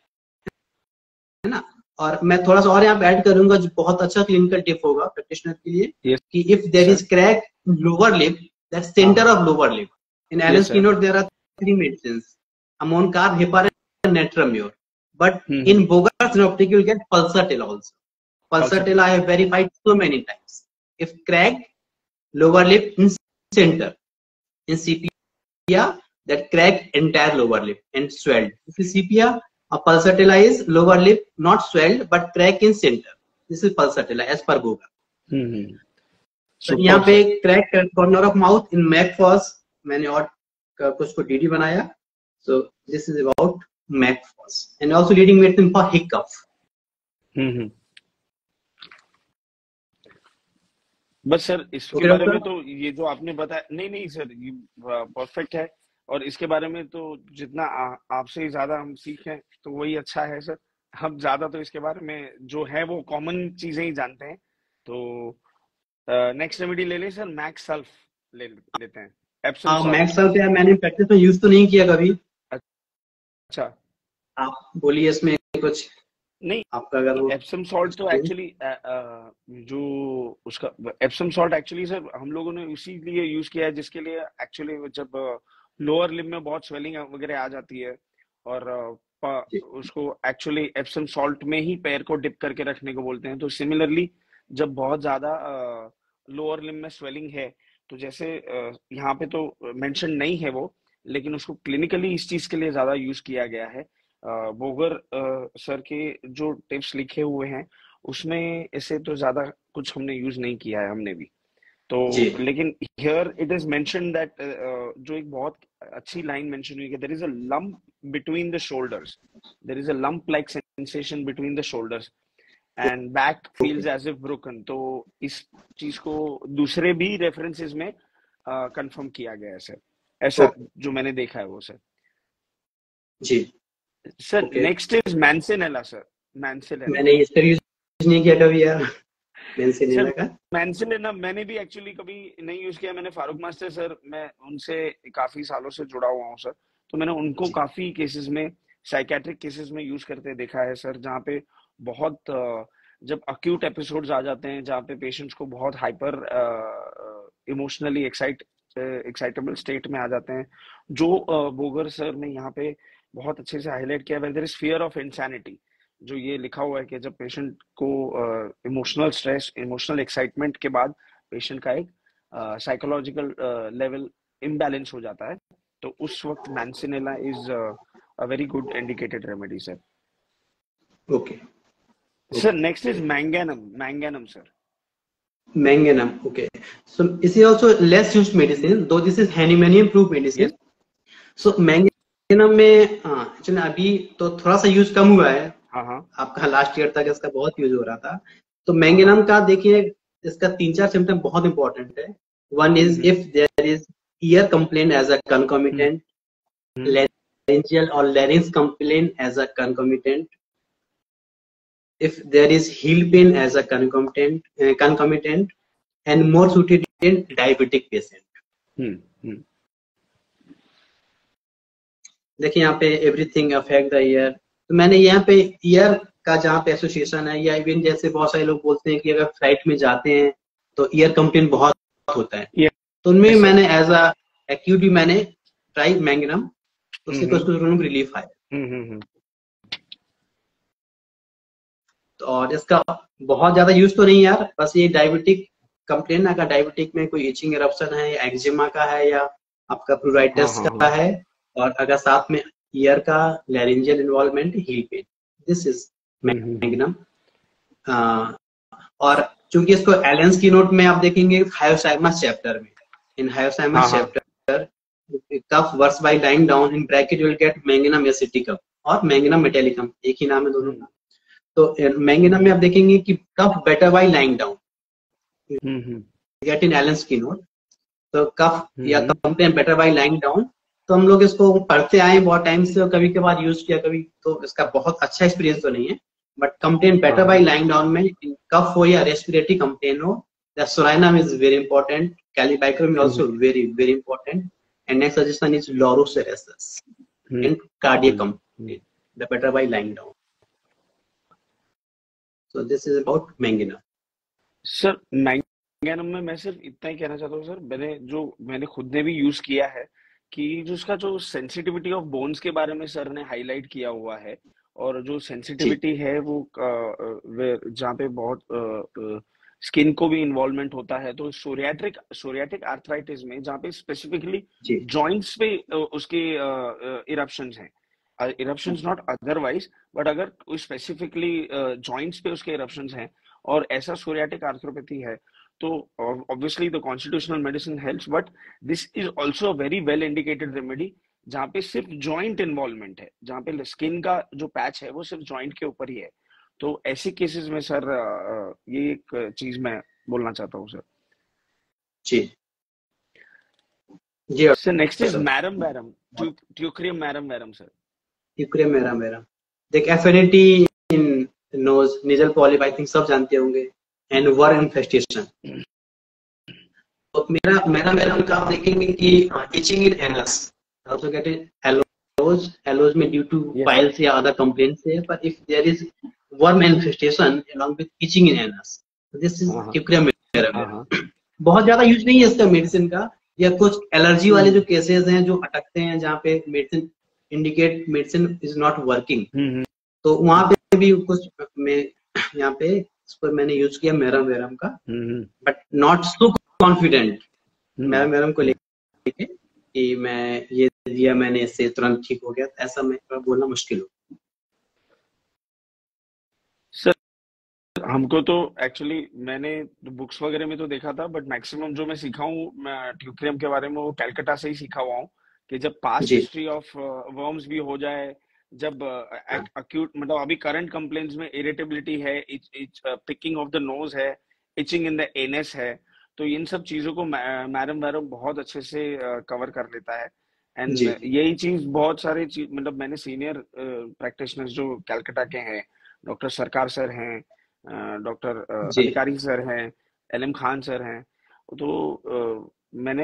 है ना। और मैं थोड़ा सा और यहाँ पे ऐड करूंगा जो बहुत अच्छा क्लिनिकल टिप होगा प्रैक्टिशनर के लिए, कि if there is crack lower lip, that centre of lower lip, in Allen's key note there are 3 medicines, Amoncar, Heparin, and Netramure. But in Bogar Synoptic, you will get Pulsatilla also. Pulsatilla I have verified so many times. If cracked, lower lip in center. In sepia, that cracked entire lower lip and swelled. If is sepia, a Pulsatilla is lower lip not swelled but crack in center. This is Pulsatilla as per Bogar. So यहाँ पे crack corner of mouth in MACFOS मैंने और कुछ को DD बनाया. So this is about MACFOS and also leading medicine for hiccup. बस sir इसके बारे में तो ये जो आपने बताया, नहीं सर ये परफेक्ट है, और इसके बारे में तो जितना आपसे ज्यादा हम सीखें तो वही अच्छा है सर। हम ज्यादा तो इसके बारे में जो है वो कॉमन चीजें ही जानते हैं। तो नेक्स्ट रेमेडी ले लें सर, मैक्स सल्फ ले लेते हैं। मैक्स सल्फ यार मैंने प्रैक्टिस में यूज तो नहीं किया कभी। अच्छा, आप बोलिए इसमें कुछ। नहीं, आपका अगर एप्सम सॉल्ट तो एक्चुअली जो उसका एप्सम सॉल्ट एक्चुअली सर हम लोगों ने उसी लिए यूज किया है जिसके लिए एक्चुअली जब लोअर लिम्ब में बहुत स्वेलिंग वगैरह आ जाती है और उसको एक्चुअली एप्सम सॉल्ट में ही पैर को डिप करके रखने को बोलते हैं। तो सिमिलरली जब बहुत ज्यादा लोअर लिम्ब में स्वेलिंग है, तो जैसे यहाँ पे तो मेंशन नहीं है वो, लेकिन उसको क्लिनिकली इस चीज के लिए ज्यादा यूज किया गया है। बोगर सर के जो टिप्स लिखे हुए हैं उसमें ऐसे तो ज्यादा कुछ हमने यूज नहीं किया है हमने भी तो, लेकिन here it is mention that जो एक बहुत अच्छी लाइन मेंशन हुई है, there is a lump between the shoulders, there is a lump like sensation between the shoulders and back feels as if broken. तो इस चीज को दूसरे भी रेफरेंसेस में कंफर्म किया गया है सर, ऐसा जो मैंने देखा है वो सर। जी sir okay, next is mancinella sir, mancinella. मैंने इसका यूज नहीं किया कभी यार, सर मेंसिनेला का। मैंसिनेला मैंने भी एक्चुअली कभी नहीं यूज किया। मैंने फारूक मास्टर सर, मैं उनसे काफी सालों से जुड़ा हुआ हूँ सर, तो मैंने उनको जी काफी केसेस में, साइकेट्रिक केसेस में यूज करते देखा है सर, जहाँ पे बहुत जब अक्यूट एपिसोड्स आ जाते हैं जहाँ पे पेशेंट्स को बहुत हाइपर इमोशनली एक्साइटेबल स्टेट में आ जाते हैं, जो बोगर सर ने यहाँ पे बहुत अच्छे से हाईलाइट किया, where there is fear of insanity. जो ये लिखा हुआ है कि जब पेशेंट को इमोशनल स्ट्रेस, इमोशनल एक्साइटमेंट के बाद पेशेंट का एक साइकोलॉजिकल लेवल इम्बैलेंस हो जाता है, तो उस वक्त mancinella is a very good indicated remedy sir. Okay sir okay. Next is manganum, manganum sir. Manganum, okay. So this is also less used medicine, though this is Hahnemannian proof medicine. यस। So manganum में actually अभी तो थोड़ा सा use कम हुआ है, हाँ हाँ आपका लास्ट ईयर तक इसका बहुत यूज हो रहा था। तो हाँ हाँ। मैंगेनम का देखिए, इसका 3-4 सिम्टम बहुत इंपॉर्टेंट है। One is if there is ear complaint as a concomitant, laryngeal or larynx complaint as a concomitant, if there is heel pain as a concomitant, and more suited in diabetic patient. देखिए यहाँ पे everything affect the year, तो मैंने यहाँ पे year का जहाँ पे एसोसिएशन है, या इवन जैसे बहुत सारे लोग बोलते हैं कि अगर फ्लाइट में जाते हैं तो ईयर कंप्लेंट बहुत होता है, Yes, तो उनमें sir. मैंने एज अ एक्यूट भी मैंने ट्राई मैंगनम, उससे कुछ रिलीफ आया। तो और इसका बहुत ज्यादा यूज तो नहीं यार, बस ये डायबिटिक कंप्लेन, अगर डायबिटिक में कोई इचिंग इरप्शन है, या एक्जिमा का है, या आपका प्लूराइटिस का है, और अगर साथ में ईयर का laryngeal involvement, heel pain, this is magnum. और चूंकि इसको एलेंस की नोट में आप देखेंगे हायोसाइमस चैप्टर में, in hyoscyamus chapter cough worse by lying down, in bracket you will get manganum aceticum और मैंगनम मेटालिकम, एक ही नाम है दोनों का। तो मैंगनम में आप देखेंगे कि cough better by lying down, get in Allen's की नोट, तो कफ या complain better by lying down. तो हम लोग इसको पढ़ते आए बहुत टाइम से, और कभी कभार यूज किया, कभी तो इसका बहुत अच्छा एक्सपीरियंस तो नहीं है, but complain better by lying down में कफ हो या रेस्पिरेटरी कंप्लेन हो, the psorinum is very important, kali bichrom is also very very important, and next suggestion is laurocerasus in cardiac complain, the better by lying down. So this is about manganum. Sir manganum में मैं सिर्फ इतना ही कहना चाहता हूँ sir, मैंने खुद ने भी यूज किया है, कि जो उसका जो सेंसिटिविटी ऑफ बोन्स के बारे में सर ने हाईलाइट किया हुआ है, और जो सेंसिटिविटी है वो जहाँ पे बहुत स्किन को भी इन्वॉल्वमेंट होता है, तो सोरियाटिक आर्थराइटिस में जहाँ पे स्पेसिफिकली जॉइंट्स पे उसके इरप्शंस हैं, इरप्शंस नॉट अदरवाइज, बट अगर स्पेसिफिकली जॉइंट्स पे उसके इरप्शंस हैं और ऐसा सोरियाटिक आर्थ्रोपैथी है, तो obviously the constitutional medicine helps, but this is also a well indicated remedy, जहाँ पे सिर्फ जॉइंट इन्वॉल्वमेंट है, जहाँ पे स्किन का जो पैच है वो सिर्फ जॉइंट के ऊपर ही है। तो ऐसे केसेस में सर ये एक चीज मैं बोलना चाहता हूँ सर। जी जी sir next is marum verum, teucrium marum verum sir. Teucrium marum verum, देख affinity in nose, nasal polyp, I think सब जानते होंगे, एंड वर्म इन्फेस्टेशन। तो मेरा वैरम का आप देखेंगे कि itching in anus, also get it aloes में ड्यू टू पाइल्स या अदर कंप्लेंट्स है, पर if there is worm infestation along with itching in anus, this is teucrium marum. बहुत ज्यादा यूज नहीं है इसका मेडिसिन का, या कुछ एलर्जी वाले जो केसेस हैं जो अटकते हैं, जहाँ पे medicine indicate medicine is not working, तो वहां पे भी कुछ में यहाँ पे इस पर मैंने यूज किया मैरम वैरम का, but not so confident marum verum को लेके कि मैं ये दिया, मैंने इससे तुरंत ठीक हो गया, ऐसा मैं बोलना मुश्किल हो। सर हमको तो एक्चुअली मैंने बुक्स वगैरह में तो देखा था, बट मैक्सिमम जो मैं सीखा हूँ मैं ट्यूक्रियम के बारे में, वो कैलकाटा से ही सीखा हुआ हूँ, कि जब पास्ट हिस्ट्री ऑफ वर्म्स भी हो जाए, जब अक्यूट मतलब अभी करंट कंप्लेंट्स में इरिटेबिलिटी है, पिकिंग ऑफ द नोज है, इचिंग इन द एनस है, तो इन सब चीजों को मैरम वैरम बहुत अच्छे से कवर कर लेता है। एंड जी यही चीज बहुत सारे चीज, मतलब मैंने सीनियर प्रैक्टिशनर्स जो कैलकाटा के हैं, डॉक्टर सरकार सर हैं, डॉक्टर जी अधिकारी सर हैं, एलएम खान सर हैं, तो मैंने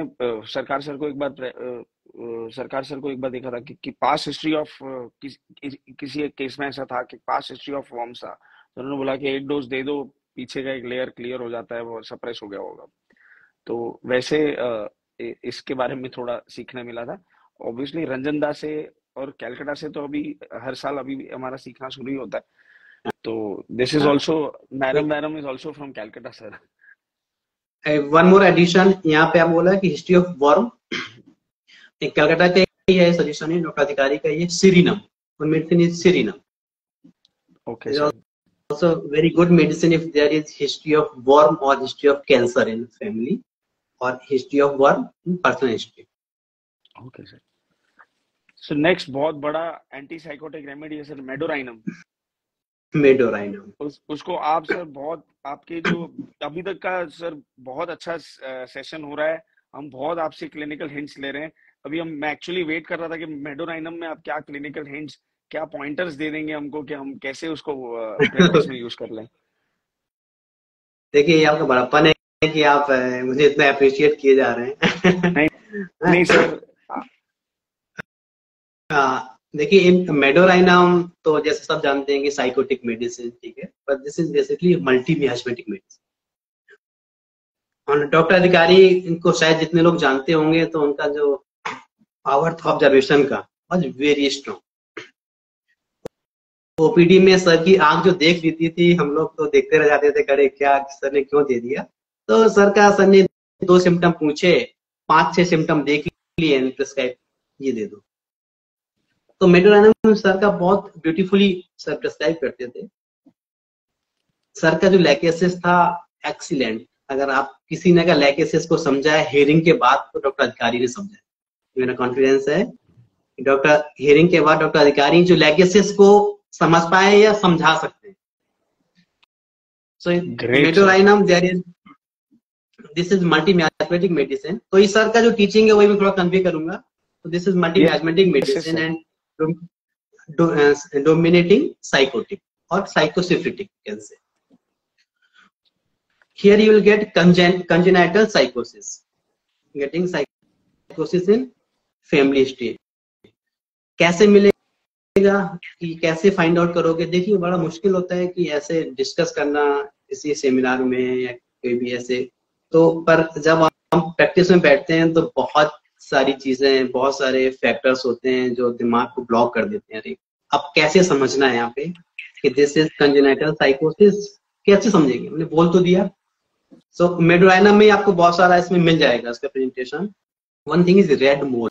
सरकार सर को एक बार देखा था कि पास्ट हिस्ट्री ऑफ किसी एक केस में ऐसा था कि पास्ट हिस्ट्री ऑफ वर्म्स था, तो उन्होंने बोला कि एक डोज दे दो, पीछे का एक लेयर क्लियर हो जाता है, वो सप्रेस हो गया होगा। तो वैसे इसके बारे में थोड़ा सीखने मिला था। ऑब्वियसली रंजन दास से और कैलकाटा से तो अभी हर साल अभी भी हमारा सीखना शुरू ही होता है। तो दिस इज हाँ, also, madam is also from Calcutta sir. One more addition यहाँ पे आप बोला कि हिस्ट्री ऑफ वर्म कलकत्ता का ही है, सजेशन है डॉक्टर अधिकारी का, ये serinum, medicine is serinum, okay is sir. also very good medicine if there is history of worm or history of cancer in family or history of worm in personal history. Okay sir. So next बहुत बड़ा anti sycotic remedy है sir, medorrhinum. Medorinum. उसको आप sir बहुत, आपके जो अभी तक का सर बहुत अच्छा सेशन हो रहा है, हम बहुत आपसे क्लिनिकल हिंट्स ले रहे हैं। अभी मैं एक्चुअली वेट कर रहा था कि मेडोराइनम में आप क्या क्लिनिकल हिंट्स, क्या पॉइंटर्स दे देंगे हमको कि हम कैसे उसको प्रैक्टिस में यूज कर लें। देखिए ये आपका बड़प्पन है कि आप मुझे इतना अप्रिशिएट किए जा रहे हैं। नहीं सर। देखिए इन मेडोराइनम तो जैसे सब जानते हैं कि साइकोटिक मेडिसिन, ठीक है, but this is basically multi miasmatic medicine. और डॉक्टर अधिकारी इनको शायद जितने लोग जानते होंगे तो उनका जो पावर था ऑब्जर्वेशन का वाज वेरी स्ट्रॉन्ग। ओपीडी में सर की आंख जो देख लेती थी, हम लोग तो देखते रह जाते थे, करे क्या सर ने क्यों दे दिया। तो सर ने 2 सिम्टम पूछे, 5-6 सिम्टम देख लिए, प्रिस्क्राइब ये दे दो। तो मेडोराइनम सर का बहुत ब्यूटीफुली सर प्रिस्क्राइब करते थे। सर का जो लैकेसिस था एक्सीलेंट। अगर आप किसी ने का लैकेसिस को समझा है हियरिंग के बाद, तो डॉक्टर अधिकारी ने समझा है। मेरा कॉन्फिडेंस है डॉक्टर हियरिंग के बाद डॉक्टर अधिकारी जो लैकेसिस को समझ पाए या समझा सकते हैं। So medorrhinum there is, this is multi miasmatic medicine. तो इस सर का जो टीचिंग है वही मैं थोड़ा कन्वे करूंगा। तो this is multi miasmatic medicine and dominating sycotic और sycosyphilitic can say. Here you will get congenital psychosis, getting psychosis in family history. कैसे मिलेगा कि कैसे फाइंड आउट करोगे? देखिए बड़ा मुश्किल होता है कि ऐसे डिस्कस करना किसी सेमिनार में या कोई भी ऐसे, तो पर जब हम प्रैक्टिस में बैठते हैं तो बहुत सारी चीजें, बहुत सारे फैक्टर्स होते हैं जो दिमाग को ब्लॉक कर देते हैं। अरे अब कैसे समझना है यहाँ पे कि दिस इज कंजेनाइटल साइकोसिस, कैसे समझेंगे? मैंने बोल तो दिया। सो मेडोराइनम में आपको बहुत सारा इसमें मिल जाएगा इसका presentation. One thing is red mole,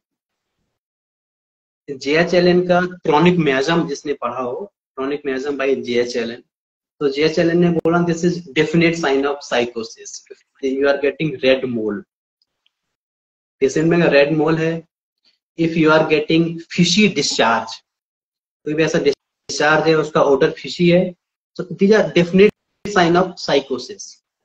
JHLN का क्रॉनिक मियाज्म, जिसने पढ़ा हो क्रॉनिक मियाज्म बाय जेएचएलएन, तो जेएचएलएन ने बोला this is definite sign of साइकोसिस, you are getting red mole. Patient में रेड मोल है, if you are getting fishy discharge, कोई भी ऐसा डिस्चार्ज है उसका ऑर्डर फिशी है, so these are definite sign of psychosis.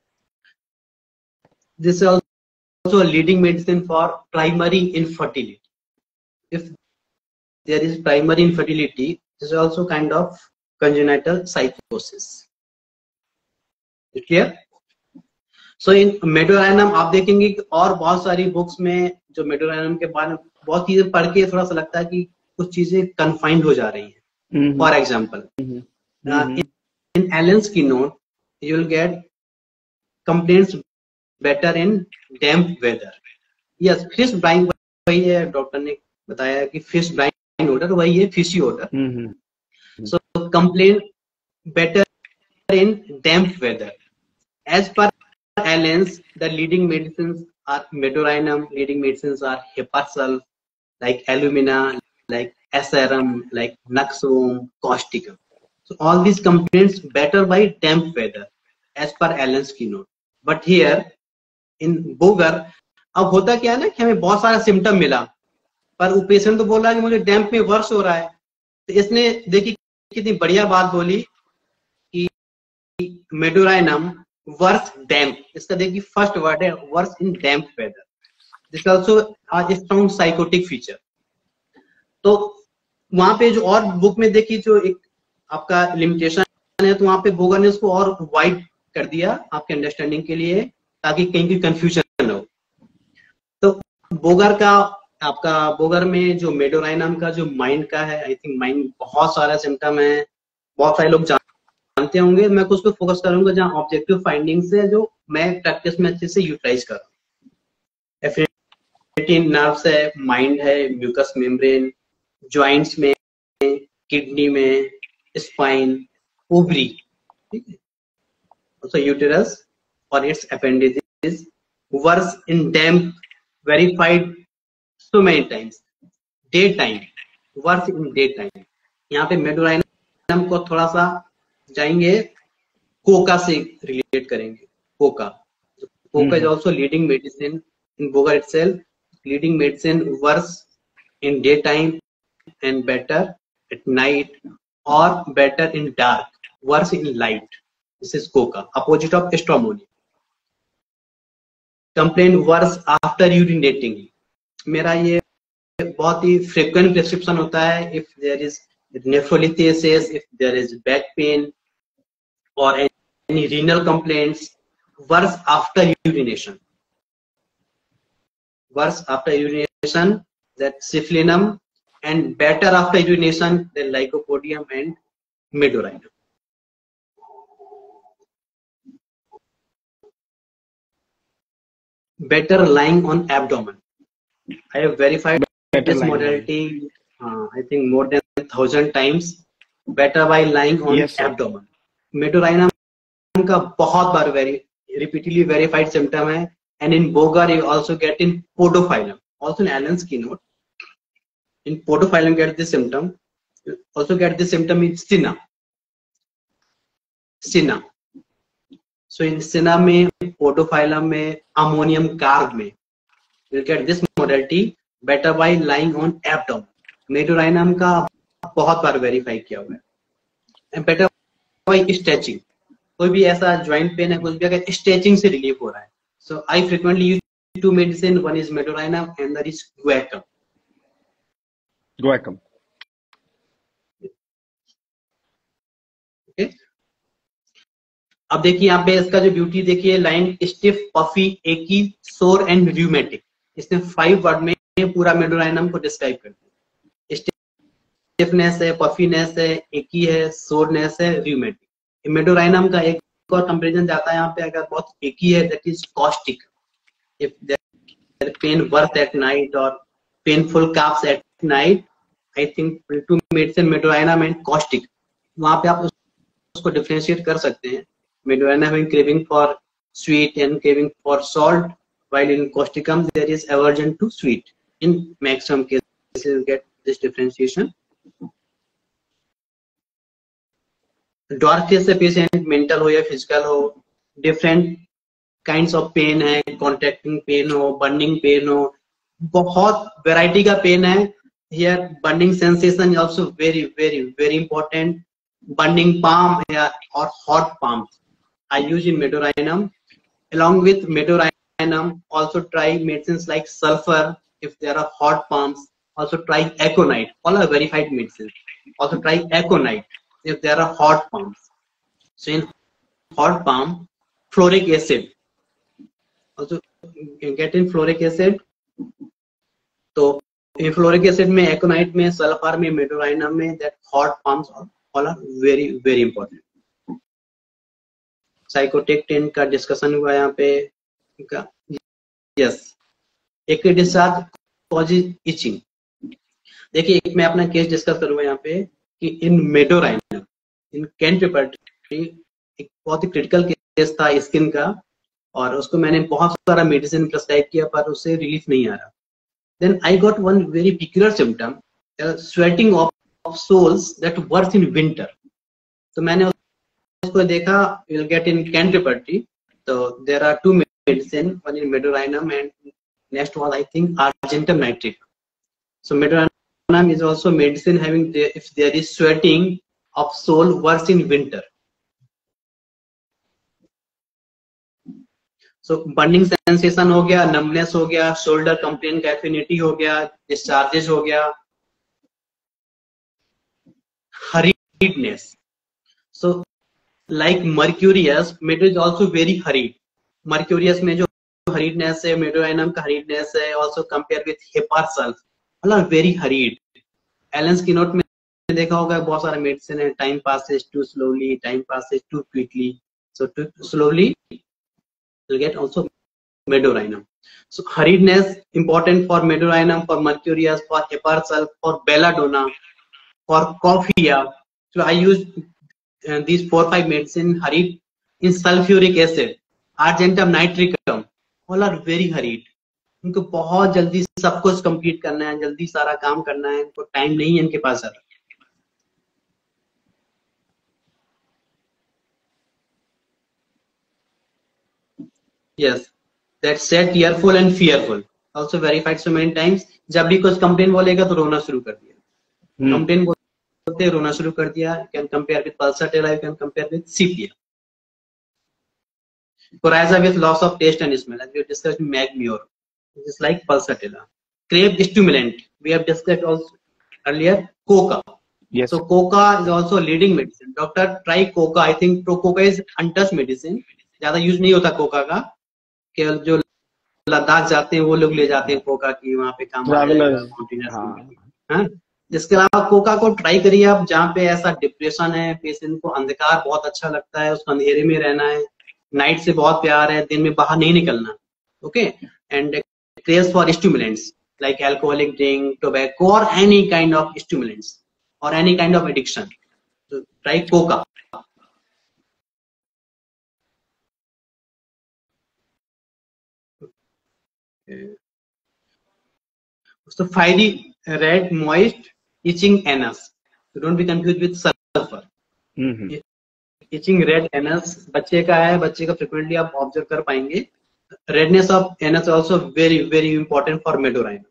This is also a leading medicine for primary infertility. If there is primary infertility, this is also kind of congenital psychosis. Clear? So in Medorrhinum आप देखेंगे कि और बहुत सारी books में जो Medorrhinum के बारे में बहुत चीजें पढ़ के थोड़ा सा लगता है कि कुछ चीजें कन्फाइंड हो जा रही हैं। For example in Allen's keynote, you will get complaints better in damp weather. Yes, fish brine वही है, डॉक्टर ने बताया कि fish brine odor वही है fishy odor. So complaint better in damp weather. As per Allen's, the leading medicines are medorinum, leading medicines are Hepasol, like alumina, like asarum, like naxum, causticum. So all these complaints better by damp weather as per Allen's keynote. But here in Boger, अब होता क्या है ना कि हमें बहुत सारा symptom मिला, पर वो पेशेंट तो बोल रहा है कि मुझे डैम्प में वर्ष हो रहा है। तो इसने देखिए कितनी बढ़िया बात बोली कि मेडोराइनम वर्स डैम्प, इसका देखिए फर्स्ट वर्ड है worse in damp weather. This also a strong psychotic feature. तो वहां पे जो और बुक में देखी जो एक आपका लिमिटेशन है, तो वहां पे बोगर ने उसको और वाइड कर दिया आपके अंडरस्टैंडिंग के लिए, ताकि कहीं की कंफ्यूजन न हो। तो बोगर का आपका बोगर में जो मेडोराइनम का जो माइंड का है, आई थिंक माइंड बहुत सारा सिम्टम है, बहुत सारे लोग जानते होंगे। मैं कुछ पे फोकस करूंगा जहां ऑब्जेक्टिव फाइंडिंग्स है जो मैं प्रैक्टिस में अच्छे से यूटिलाइज कर रहा हूँ। एफिनिटी नर्व्स है, माइंड है, म्यूकस मेम्ब्रेन, ज्वाइंट्स में, किडनी में, स्पाइन, ओवरी, ठीक है, also uterus or its appendages, worse in damp, verified so many times, daytime, worse in daytime. यहाँ पे मेडोराइनम को थोड़ा सा जाएंगे, कोका से रिलेट करेंगे। Coca is also leading medicine in Bogar itself, leading medicine worse in daytime and better at night, or better in dark, worse in light. This is coca, opposite of stramonium. Complain worse after urinating. मेरा ये बहुत ही frequent prescription होता है. If there is nephrolithiasis, if there is back pain or any renal complaints, worse after urination. Worse after urination, that syphilinum, and better after urination than lycopodium and medorinum. Better lying on abdomen. I have verified this modality, I think more than 1,000 times. Better by lying on abdomen. Medorinum का बहुत बार repeatedly verified symptom है, and in Bogar you also get in podophyllum, also in Allen's keynote. In podophyllum get this symptom. You also get this symptom in Stina. So in Stina में, podophyllum में, ammonium carb में, you get this modality better by lying on abdomen. Medorinum का बहुत बार verify किया हुआ है. And better by stretching. कोई भी ऐसा joint pain है, कुछ भी अगर stretching से relief हो रहा है. So I frequently use two medicine. One is medorinum and that is guaiacum. Okay. अब देखिए यहाँ पे इसका जो ब्यूटी देखिए, लाइन स्टिफ, पफी, एकी, सोर एंड र्यूमेटिक. इसने 5 वर्ड में पूरा मेडोराइनम को डिस्क्राइब कर दिया. स्टिफनेस है, पफीनेस है, एकी है, सोरनेस है, र्यूमेटिक. मेडोराइनम का एक और कंपैरिजन जाता है यहाँ पे, अगर बहुत एकी है, that is caustic. If there pain worse at night और painful calves at night, I think two medicine Medorrhinum and caustic. वहां पे आप उसको डिफरेंशिएट कर सकते हैं. Medorinum having craving for sweet and craving for salt, while in causticum there is aversion to sweet. In maximum cases you get this differentiation. Dwarfism से patient mental हो या physical हो, different kinds of pain है, contracting pain हो, burning pain हो, बहुत variety का pain है. Here burning sensation is also very important. Burning palm or hot palms I use in medorinum. Along with medorinum, also try medicines like sulfur if there are hot palms. Also try aconite. All are verified medicines. Also try aconite if there are hot palms. So in hot palm, fluoric acid. Also you can get in fluoric acid. So in fluoric acid में, aconite में, sulfur में, medorinum में, that hot palms all are very important. साइकोटेक्टिन का discussion हुआ यहाँ पे. Yes, एक discharge causes etching. देखिए एक मैं अपना केस डिस्कस करूंगा यहाँ पे कि इन मेडोराइनम, इन कैन पेपर्टी, एक बहुत ही क्रिटिकल केस था स्किन का, और उसको मैंने बहुत सारा मेडिसिन प्रिस्क्राइब किया पर उससे रिलीफ नहीं आ रहा. Then I got one very peculiar symptom, sweating of soles that worse in winter. तो मैंने उसको देखा, you'll get in Canterbury. So there are 2 medicine, one in medorinum and next was I think argentum nitrate. So medorinum is also medicine having if there is sweating of soul worse in winter. So burning sensation हो गया, numbness हो गया, shoulder complain का affinity हो गया, discharges हो गया, hurriedness. So like Mercurius, Medo is also very hurried. Mercurius में जो हरीडनेस है, मेडोराइनम का हरीडनेस है, ऑल्सो कंपेयर विथ हेपारसल्फ, मतलब वेरी हरीड. एलेंस की नोट में देखा होगा बहुत सारे मेडिसिन है, time passes too slowly, time passes too quickly, so too slowly you'll get also medorinum. So hurriedness important for medorinum, for mercurius, for heparsal, for belladonna, for coffea. So I use these 4-5 medicine hurried in sulfuric acid, argentum nitricum, all are very hurried. उनको बहुत जल्दी सब कुछ complete करना है, जल्दी सारा काम करना है, उनको टाइम नहीं है इनके पास sir. Yes, that said tearful and fearful. Also verified so many times. जब भी कुछ कंप्लेन बोलेगा तो रोना शुरू कर दिया. कंप्लेन बोलते रोना शुरू कर दिया. You can compare with pulsatilla, you can compare with sepia. Coryza with loss of taste and smell, as we have discussed Magmure. This is like pulsatilla. Crave stimulant, we have discussed also earlier. Coca. Yes. So coca is also a leading medicine. Doctor, try coca. I think coca is untouched medicine. ज्यादा use नहीं होता Coca का. केवल जो लद्दाख जाते हैं वो लोग ले जाते हैं कोका की, वहां पे काम आ जाएगा. इसके अलावा कोका को ट्राई करिए आप, जहाँ पे ऐसा डिप्रेशन है, पेशेंट को अंधकार बहुत अच्छा लगता है, उसको अंधेरे में रहना है, नाइट से बहुत प्यार है, दिन में बाहर नहीं निकलना. Okay, and craze for stimulants like alcoholic drink, tobacco और एनी काइंड ऑफ स्टिमुलेंट्स और एनी काइंड ऑफ एडिक्शन. तो try Coca. So fiery red moist itching anus. So don't be confused with sulfur. Itching red anus बच्चे का है, बच्चे का frequently आप observe कर पाएंगे. Redness of anus also very important for medorinum.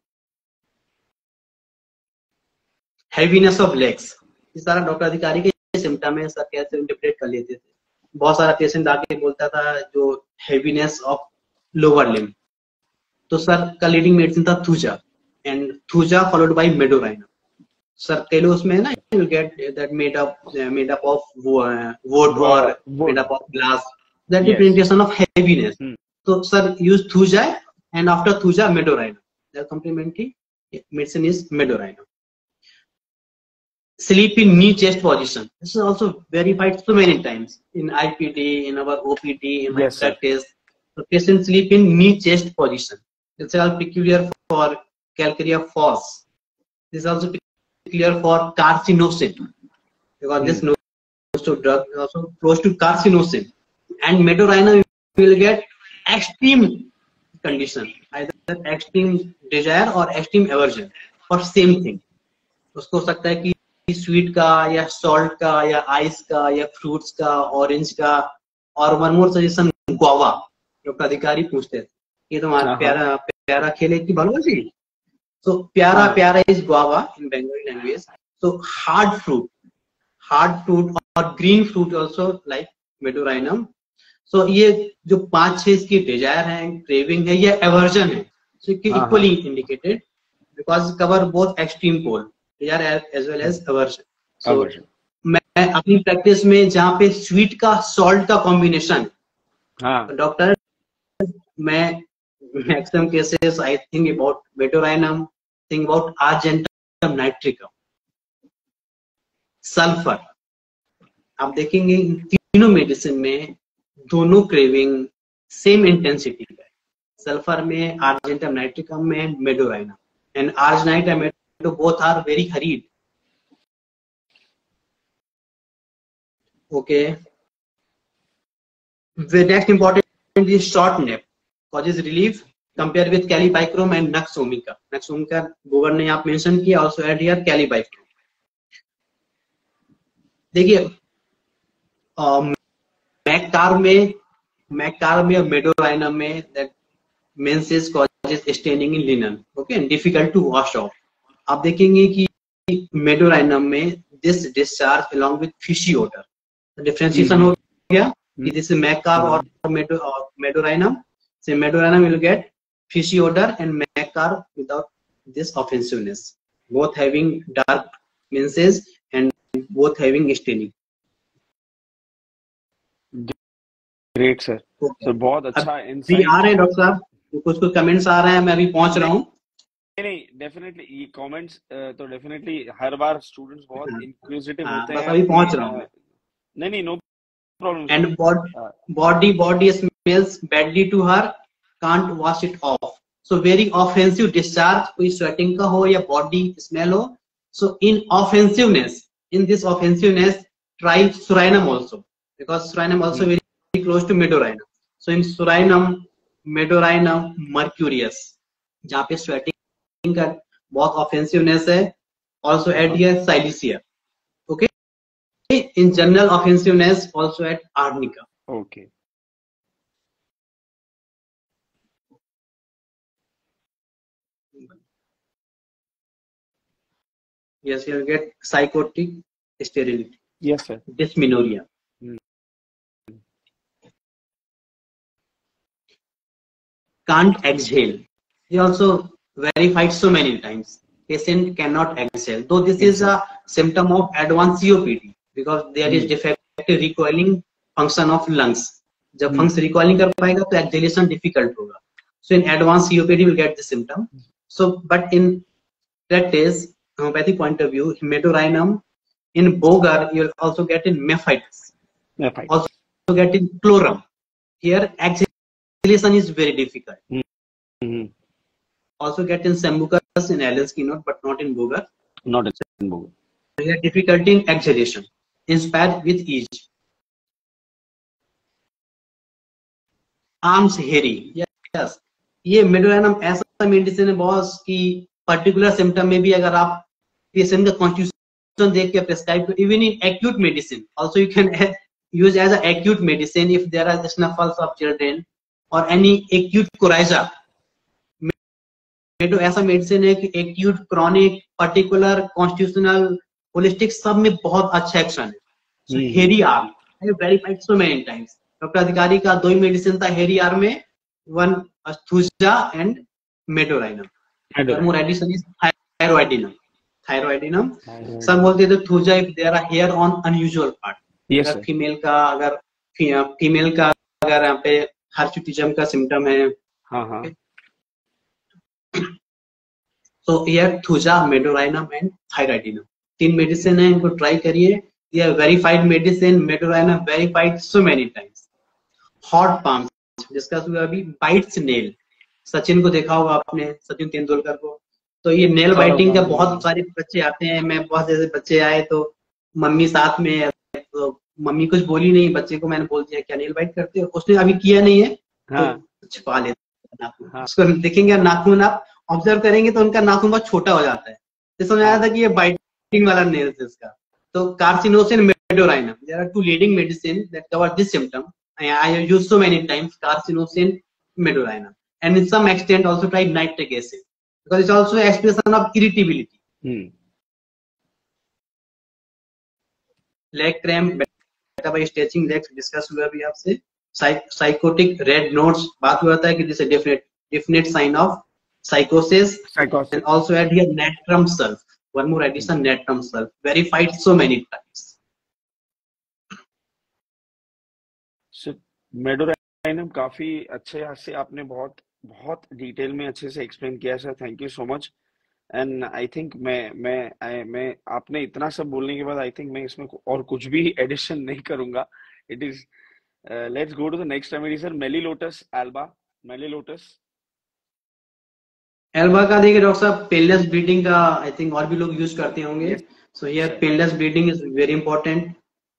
Heaviness of legs. ये सारा डॉक्टर अधिकारी के सिम्टम है, सर कैसे इंटरप्रेट कर लेते थे. बहुत सारा पेशेंट आके बोलता था जो heaviness of lower limb. तो सर का लीडिंग मेडिसिन था Thuja, and Thuja followed by Medorrhinum. Sir टेलोस में ना you get that made up of wood और made up of glass, that representation of heaviness. तो sir use Thuja and after Thuja Medorrhinum. The complementary medicine is Medorrhinum. Sleep in knee chest position. This is also verified so many times in IPD, in our OPD, in my practice. So patients sleep in knee chest position. It's all peculiar for calcarea falls. This is also peculiar for carcinosin, because this nose to drug is also close to carcinosin. And medorinum will get extreme condition, either extreme desire or extreme aversion for same thing. उसको हो सकता है कि sweet का या salt का या ice का या फ्रूट्स का, ऑरेंज का, और one more suggestion guava. Doctor Adhikari पूछते थे ये तुम्हारा प्यारा प्यारा खेले की भलो जी. सो प्यारा प्यारा is guava in Bengali language. So hard fruit और green fruit also like Medorrhinum. So ये जो 5-6 इसकी डिजायर है, क्रेविंग है या एवर्जन है, so equally indicated because cover both extreme pole, desire as well as aversion. So मैं अपनी प्रैक्टिस में जहाँ पे स्वीट का सॉल्ट का कॉम्बिनेशन, डॉक्टर मैं maximum cases I think about Medorrhinum, think about Argentum nitricum, sulphur. आप देखेंगे इन तीनों मेडिसिन में दोनों क्रेविंग सेम इंटेंसिटी है. सल्फर में, आर्जेंटम नाइट्रिकम में, Medorrhinum. And argentum and Medo both are very hurried. Okay, the next important is short nap causes relief. Compare with calibicrom and nux vomica. Nux vomica गोवर ने आप mention किया, also add here calibicrom. देखिए मैककार में और Medorrhinum में that menses causes staining in linen, okay, and difficult to wash off. आप देखेंगे कि मेडोराइनम में this discharge along with fishy odor. Differentiation हो गया. This is मैककार और Medorrhinum. So Medorrhinum will get fishy odor and Macar without this offensiveness. Both having dark menses and both having staining. Great sir, sir बहुत अच्छा अभी insight. आ रहे हैं doctor साहब, कुछ कमेंट्स आ रहे हैं, मैं अभी पहुंच रहा हूँ। नहीं, डेफिनेटली ये कमेंट्स तो डेफिनेटली हर बार स्टूडेंट्स बहुत इंक्विजिटिव होते हैं। बस अभी पहुंच रहा हूँ। नहीं, no problem. And body smells badly to her, can't wash it off. So very offensive discharge, कोई स्वेटिंग का हो या बॉडी स्मेल हो। So in this offensiveness try Suriname also, because Suriname also very close to Medorrhinum. So in Suriname, Medorrhinum mercurius, जहाँ पे sweating का बहुत offensiveness है। Also at here Cilicia. Okay, in general offensiveness also at Arnica. Okay, Yes, you will get psychotic sterility. Yes sir. Dysmenorrhea. Can't exhale. He also verified so many times. Patient cannot exhale. Though this is a symptom of advanced COPD, because there is defective recoiling function of lungs. जब lungs recoiling कर पाएगा तो exhalation difficult होगा. So in advanced COPD will get the symptom. So but in that case, homeopathic point of view, Medorrhinum in Bogar you will also get in Mephitis. Also get in Chlorum. Here exhalation is very difficult. Also get in Sambucus in Allen's keynote, but not in Bogar. Not in Bogar. Here difficulty in exhalation, inspired with ease. Arms hairy. Yes. ये Medorrhinum ऐसा medicine है boss की particular symptom में भी अगर आप patient का constitution देख के प्रेस्क्राइब करो, even in acute medicine also you can use as a acute medicine if there are snuffles of children और एनी एक्यूट कोराइजा। मेडो ऐसा मेडिसिन है कि acute, chronic, particular, constitutional, holistic सब में बहुत अच्छा एक्शन है। Hairy arm, I have verified so many times. Doctor Adhikari का 2 ही मेडिसिन था हेरी आर्म में, वन Thuja एंड Medorrhinum. More addition is thyroidinum. Some बोलते थे Thuja if there are hair on unusual part. Yes, अगर फीमेल का अगर यहाँ पे hirsutism का सिम्टम है। हाँ। So here Thuja, Medorrhinum and thyroidinum 3 medicine है, इनको ट्राई करिए। ये verified medicine, Medorrhinum verified so many times. Hot palm discuss हुआ अभी। बाइट्स नेल, सचिन को देखा होगा आपने, सचिन तेंदुलकर को। तो ये नेल बाइटिंग का बहुत सारे बच्चे आते हैं, मैं बहुत जैसे बच्चे आए तो मम्मी साथ में है, तो मम्मी कुछ बोली नहीं, बच्चे को मैंने बोल दिया क्या नेल बाइट करते हो, उसने अभी किया नहीं है। तो छिपा लेते नाखून। उसको देखेंगे नाखून, आप ऑब्जर्व करेंगे तो उनका नाखून बहुत छोटा हो जाता है। तो समझ आया था कि ये बाइटिंग वाला नेल्स है इसका। तो carcinosin, Medorrhinum, there are 2 leading medicine that cover this symptom. I have used so many times carcinosin, Medorrhinum, and in some extent also tried nitric acid because it's also an expression of irritability. Leg cramp, beta by stretching legs discuss हुआ अभी आपसे। Psychotic red notes बात हुआ था कि this is a definite sign of psychosis. And also add here natrum sulf. One more addition, natrum sulf, verified so many times. Medorrhinum काफी अच्छे से आपने बहुत डिटेल में अच्छे से एक्सप्लेन किया sir, thank you so much. And I think मैं आपने इतना सब बोलने के बाद आई थिंक मैं इसमें और कुछ भी एडिशन नहीं करूंगा। It is let's go to the next remedy sir, Melilotus alba. Melilotus alba का देखिए डॉक्टर साहब, पेनलेस ब्लीडिंग का आई थिंक और भी लोग यूज करते होंगे। So here painless bleeding is very important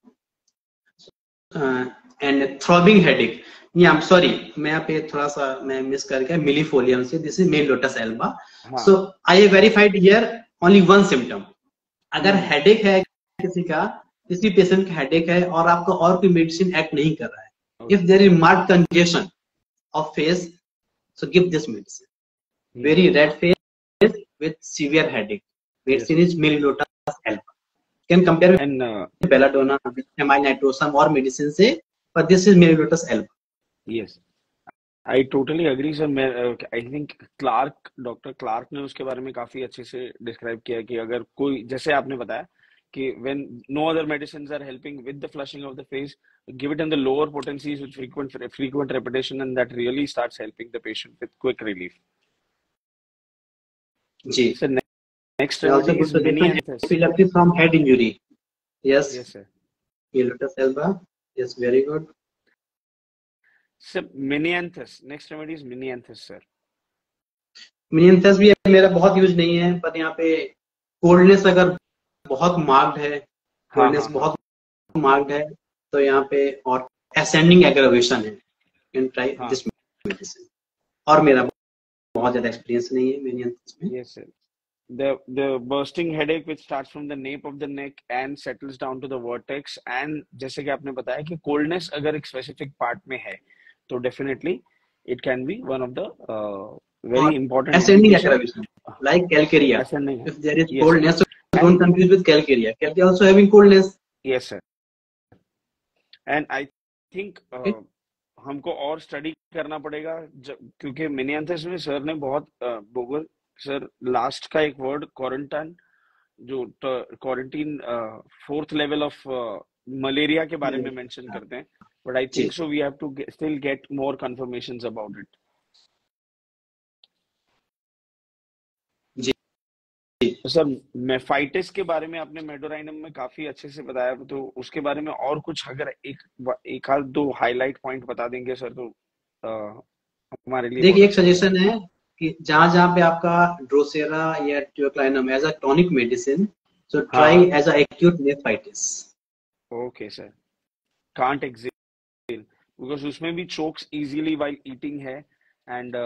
and throbbing headache. I am sorry, मैं यहाँ पे थोड़ा सा मैं मिस कर गया, मिलीफोलियम से। This is Melilotus alba. So I have verified here only one symptom. अगर हेडेक है किसी पेशेंट का हेडेक है और आपका और कोई मेडिसिन एक्ट नहीं कर रहा है, if there is marked congestion of face, so give this medicine. Very red face with severe headache. Medicine is Melotas alba. Can compare with belladonna, amyl nitrosum or medicine say, but this is Melotas alba. Yes. I totally agree sir. मैं I think doctor Clark ने उसके बारे में काफी अच्छे से describe किया कि अगर कोई, जैसे आपने बताया कि when no other medicines are helping with the flushing of the face, give it in the lower potencies with frequent repetition, and that really starts helping the patient with quick relief. जी। So next I also remedy could is suggest Minianthus. epilepsy from head injury. Yes. Yes sir. Lotus elba. Yes, very good. Sir, Minianthus. Next remedy is Minianthus sir. Menyanthes भी मेरा बहुत use नहीं है, पर यहाँ पे coldness अगर बहुत मार्क्ड है, कोल्डनेस बहुत मार्क्ड है, तो यहाँ पे और असेंडिंग एग्रावेशन है, कैन ट्राई दिस मेडिसिन। और मेरा बहुत ज्यादा एक्सपीरियंस नहीं है मिनियंथस में। Yes sir. The bursting headache which starts from the nape of the neck and settles down to the vertex, and जैसे कि आपने बताया कि coldness अगर एक specific part में है तो definitely it can be one of the very important ascending indication. aggravation like calcaria. Ascending. If there is Yes, coldness, so don't confuse with calcaria. Calcaria also having coldness. Yes sir. And I think हमको और study करना पड़ेगा क्योंकि मिनियंथस में sir ने बहुत Bogle sir last का एक वर्ड क्वारंटाइन, जो quarantine 4th level of malaria के बारे में मेंशन करते हैं, but I think so we have to still get more confirmations about it. Sir Mephitis के बारे में आपने मेडोराइनम में काफी अच्छे से बताया, तो उसके बारे में और कुछ अगर एक आध दो हाईलाइट पॉइंट बता देंगे सर तो हमारे लिए। देखिए, एक सजेशन है कि जहां पे आपका ड्रोसेरा या Tuberculinum as a tonic medicine, so try as a acute Mephitis. Okay sir, can't exhale because उसमें भी चोक्स इजीली व्हाइल ईटिंग है, एंड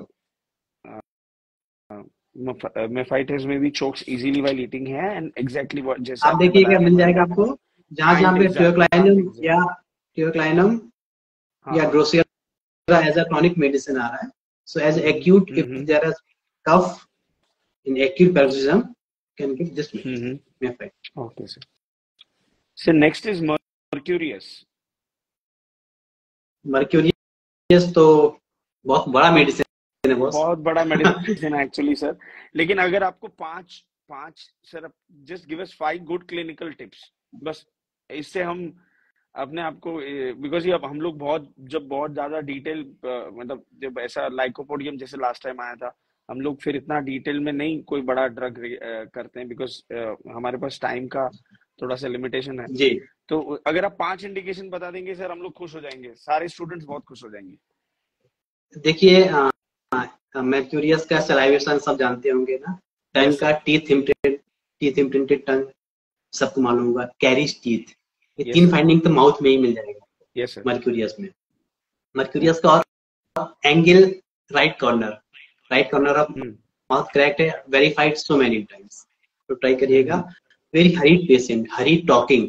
मेफाइटिस में भी चोक्स इजीली व्हाइल ईटिंग है, एंड एग्जैक्टली व्हाट जैसा आप देखिएगा मिल जाएगा आपको जहां पे ट्यूक्लाइनम या Drosera as a tonic medicine आ रहा है। So as acute, if there is cough in acute paroxysm, can give this medicine. Okay, sir. So next is mercurius. Mercurius तो बहुत बड़ा मेडिसिन है, बहुत बड़ा मेडिसिन है एक्चुअली सर। लेकिन अगर आपको पांच sir, just give us 5 good clinical tips, बस इससे हम अपने आप को, बिकॉज ये अब हम लोग बहुत ज्यादा डिटेल, मतलब जब ऐसा लाइकोपोडियम जैसे लास्ट टाइम आया था, हम लोग फिर इतना डिटेल में नहीं कोई बड़ा ड्रग करते हैं, बिकॉज हमारे पास टाइम का थोड़ा सा लिमिटेशन है जी। तो अगर आप 5 इंडिकेशन बता देंगे सर, हम लोग खुश हो जाएंगे, सारे स्टूडेंट्स बहुत खुश हो जाएंगे। देखिए, मर्क्यूरियस का सलाइवेशन सब जानते होंगे ना, टंग का टीथ इम्प्रिंटेड टंग सबको मालूम होगा, कैरीज टीथ, ये 3 फाइंडिंग तो माउथ में ही मिल जाएगा मर्क्यूरियस में। मर्क्यूरियस का और angle right corner of mouth cracked है, वेरीफाइड सो मेनी टाइम्स, तो ट्राई करिएगा। Very hurried patient, hurried talking,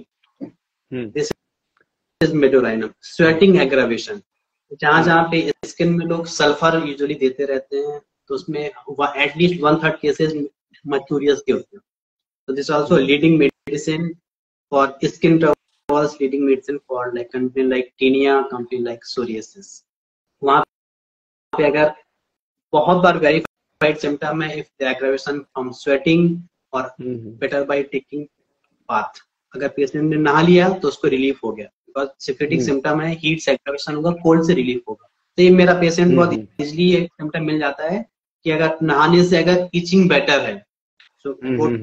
this is Medorrhinum. Sweating aggravation, जहां पे स्किन में लोग सल्फर यूजुअली देते रहते हैं, तो उसमें एटलीस्ट 1/3 केसेस मर्क्यूरियस के होते हैं। तो this also leading medicine for skin troubles, leading medicine for like complaint like tinea, complaint like psoriasis। वहां पे अगर बहुत बार वेरीफाइड सिम्टम है, if the aggravation from sweating or better by taking bath, अगर पेशेंट ने नहा लिया तो उसको रिलीफ हो गया, बिकॉज सिफिलिटिक सिम्टम है, हीट से एग्रावेशन होगा, कोल्ड से रिलीफ होगा। तो ये मेरा पेशेंट बहुत इजीली एक सिम्टम मिल जाता है कि अगर नहाने से अगर इचिंग बेटर है, सो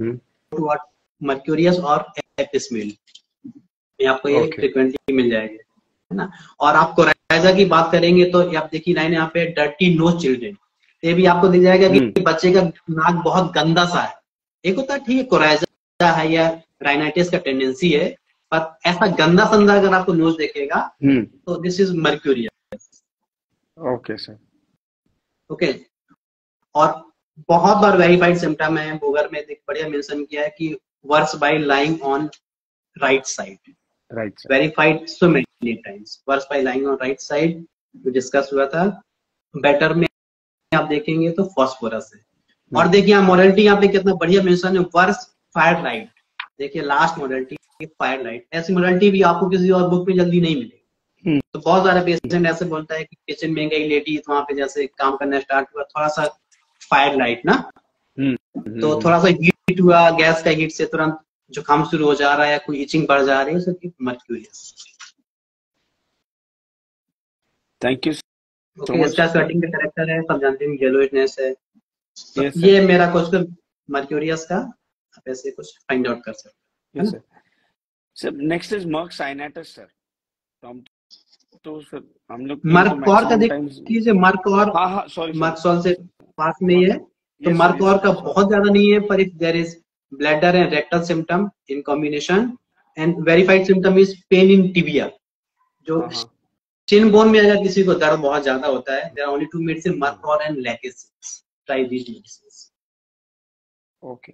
गो टू मर्क्यूरियस और एपिसमिल, आपको ये फ्रिक्वेंटली मिल जाएगा, है ना। और आप कोराइजा की बात करेंगे तो आप देखिए लाइन यहाँ पे डर्टी नोज चिल्ड्रन, ये भी आपको दिख जाएगा कि बच्चे का नाक बहुत गंदा सा है। एक होता है ठीक है कोराइजा है या राइनाइटिस का टेंडेंसी है, पर ऐसा गंदा संदा अगर आपको नोज देखेगा तो this is Mercurius. Okay sir, okay. और बहुत बार वेरीफाइड सिम्टम है, बोगर में बढ़िया मेंशन किया है कि worse by lying on right side, verified so many times, worse by lying on right side, जो डिस्कस हुआ था। बेटर में आप देखेंगे तो फॉस्फोरस है। और देखिए यहाँ मॉडलिटी यहाँ पे कितना बढ़िया मेंशन है, वर्स फायर लाइट। देखिए लास्ट मॉडलिटी फायर लाइट, ऐसी मॉडलिटी भी आपको किसी और बुक में जल्दी नहीं मिलेगी, तो बहुत सारे पेशेंट ऐसे बोलता है कि किचन में गई लेडी तो वहां पे जैसे काम करना स्टार्ट हुआ, थोड़ा सा फायर लाइट ना, तो थोड़ा सा हीट हुआ, गैस का हीट से तुरंत जुकाम शुरू हो जा रहा है या कोई इचिंग बढ़ जा रही है, सब मर्क्यूरियस। थैंक यू ओके, इसका कटिंग का कैरेक्टर है, सब जानते हैं, येलोइशनेस है। तो ये मेरा क्वेश्चन मर्क्यूरियस का, आप ऐसे कुछ फाइंड आउट कर सकते हैं। Sir next is Merc cyanatus sir. तो सर हम लोग मर्क और का देखिए, मर्क और मर्कसॉल से पास में ही है, तो मर्क और का बहुत ज्यादा नहीं है, पर if there is bladder and rectal symptom in combination and verified symptom is pain in tibia, जो शिन बोन में अगर किसी को दर्द बहुत ज्यादा होता है, there are only two medicine, Merc and Lachesis, try these medicines. Okay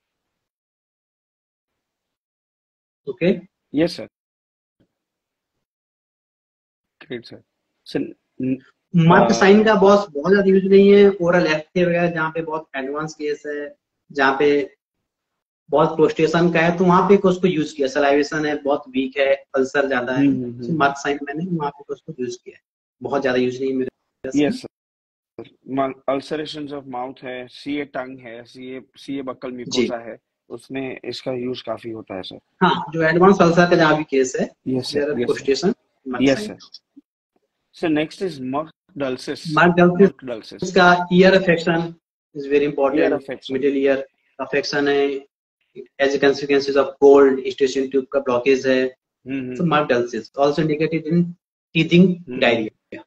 okay, yes sir, great sir. Sir Merc cyan का बहुत ज्यादा यूज नहीं है, ओरल एफके वगैरह जहाँ पे बहुत एडवांस केस है, जहाँ पे बहुत प्रोस्टेशन का है, तो वहाँ पे उसको यूज किया। सलाइवेशन है, बहुत वीक है, अल्सर ज्यादा है, तो मर्क साइन मैंने वहाँ पे उसको यूज किया, बहुत ज्यादा यूज नहीं मेरे। Yes sir, ulcerations of mouth है, सीए टंग है, सीए बक्कल म्यूकोसा है, उसमें इसका यूज काफी होता है सर। हाँ, जो एडवांस अल्सर का जहाँ भी केस है, yes sir, prostration, yes sir. Sir next is Merc dulcis. Merc dulcis इसका ear affection is very important, middle ear affection है, as a consequences of cold, eustachian tube का blockage है, so Merc dulcis also indicated in teething diarrhea।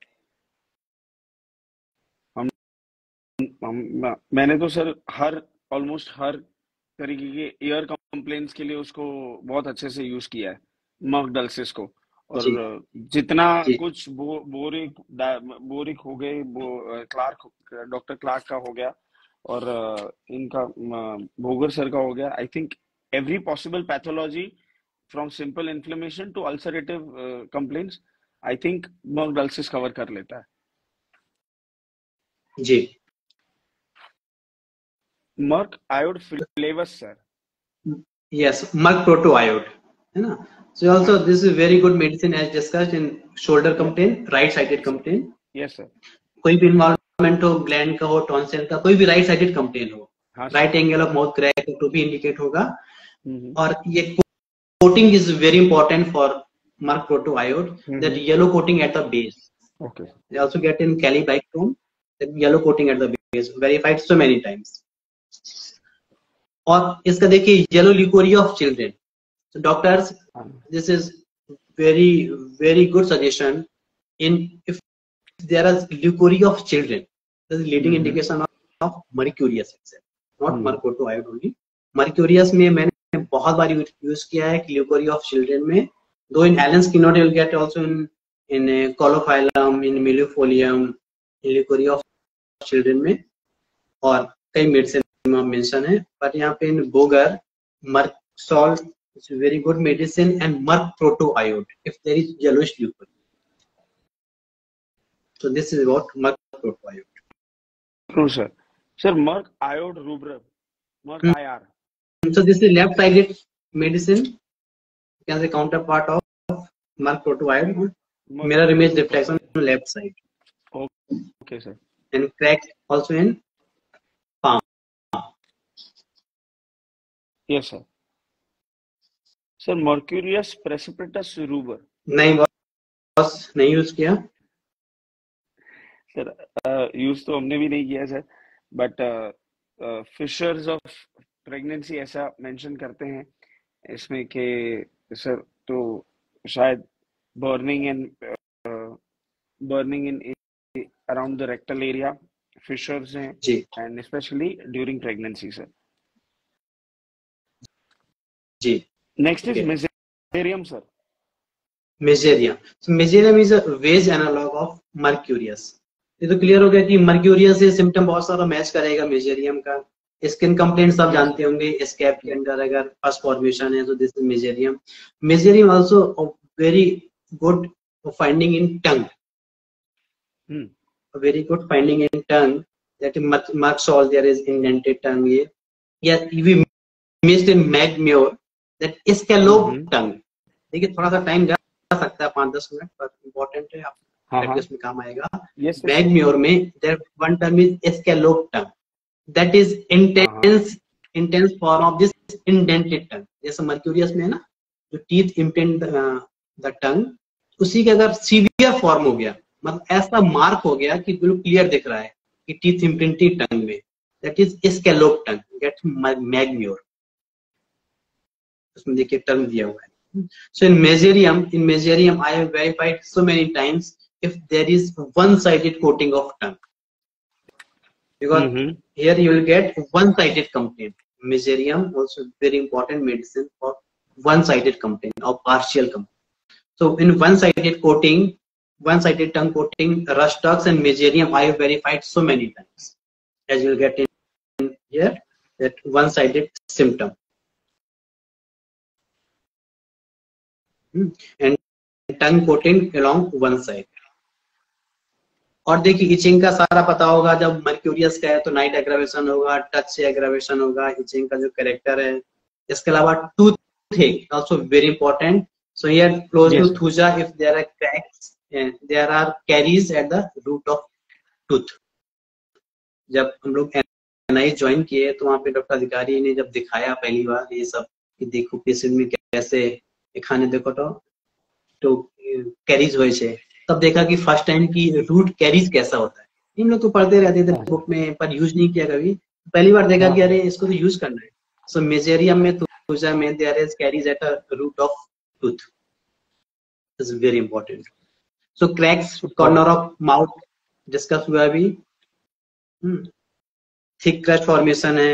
मैंने तो sir almost हर तरीके के year complaints के लिए उसको बहुत अच्छे से यूज किया है, मर्क डल्सिस को। और जितना कुछ बोरिक हो गए, डॉक्टर क्लार्क का हो गया, और इनका भोगर सर का हो गया, I think every possible pathology from simple inflammation to ulcerative complaints, I think merc dulcis cover कर लेता है जी। Merc iod flavus sir. Yes, merc proto iod है ना। So also this is very good medicine as discussed in shoulder complaint, right sided complaint। Yes sir। कोई भी involvement हो, gland का हो, टॉन्सिल का, कोई भी राइट साइडेड कंप्लेंट हो, right angle of mouth crack तो भी इंडिकेट होगा। और ये coating is very important for merc proto iod, that yellow coating at the base. Okay। They also get in calibictome, that yellow coating at the base, verified so many times। और इसका देखिए yellow leucorrhoea of children, so doctors, this is very good suggestion in if there is leukorrhea of children, this is leading indication of mercurius itself, not mercoto iode only। mercurius में मैंने बहुत बार use किया है कि leukorrhea of children में, though in Allen's keynote you will get also in colophyllum, in millefolium, in leukorrhea of children में, और कई मेडिसिन में मेंशन है, बट यहाँ पे इन बोगर, merc sol it's a very good medicine, and merc proto iode if there is yellowish leukorrhea। So this is what merc proto iode। True sir। Sir, merc iode rubrum, merc IR। So this is left sided medicine, you can say counterpart of merc proto iode, mirror image reflection on left side। Okay sir। And crack also in palm। Yes sir। Sir mercurius precipitatus ruber नहीं boss, नहीं use किया sir. Use तो हमने भी नहीं किया sir, but fissures of pregnancy ऐसा mention करते हैं इसमें कि सर, तो शायद burning in around the rectal area fissures हैं, and specially during pregnancy sir. जी। Next is Mesothelium sir। Mesothelium, so Mesothelium is a vague analog of Mercurius। ये तो क्लियर हो गया कि Mercurius से सिम्टम बहुत सारा मैच करेगा Mesothelium का। स्किन कंप्लेंट सब जानते होंगे, स्कैब के अंदर अगर फर्स्ट फॉर्मेशन है तो this is Mesothelium। Mesothelium also a very good finding in tongue, a very good finding in tongue, that Merksol there is indented tongue। ये या we missed in Magmure that scallop tongue। देखिए थोड़ा सा time जा सकता है, 5-10 minute, पर important है, आप हाँ हाँ प्रैक्टिस में काम आएगा। यस यस मैगम्योर में there one term is escallop tongue, that is हाँ हाँ intense form of this indented tongue. जैसे मर्क्यूरियस में है ना, जो टीथ इंडेंट द टंग, उसी का अगर सीवियर फॉर्म हो गया, मतलब ऐसा मार्क हो गया कि बिल्कुल क्लियर दिख रहा है कि टीथ इम्प्रिंटेड टंग में, that is escallop tongue, get mag mur. उसमें देखिए टर्म दिया हुआ है। So in mezereum I have verified so many times if there is one-sided coating of tongue, because here you will get one-sided complaint. Meserium also very important medicine for one-sided complaint or partial complaint. So in one-sided coating, one-sided tongue coating, Rush Tux and Meserium I have verified so many times, as you will get in here, that one-sided symptom. And tongue coating along one side. और देखिए etching का सारा पता होगा, जब mercurius का है तो नाइट एग्रावेशन होगा, टच से एग्रावेशन होगा, इचिंग का जो कैरेक्टर है। इसके अलावा टूथ एक also very important. So here close to thuja if there are cracks, there are caries at the root of tooth. जब हम लोग एनआई ज्वाइन किए तो वहाँ पे डॉक्टर अधिकारी ने जब दिखाया पहली बार ये सब कि देखो पेशेंट में कैसे खाने देखो तो कैरीज हुए छे, तब देखा कि फर्स्ट टाइम की रूट कैरीज कैसा होता है। इन लोग तो पढ़ते रहते थे बुक में, पर यूज नहीं किया कभी। पहली बार देखा कि अरे इसको तो यूज करना है। सो मेजेरियम में थूजा में there is caries at a root of tooth, is very important. So cracks corner of mouth discuss हुआ अभी। थिक क्रैच फॉर्मेशन है।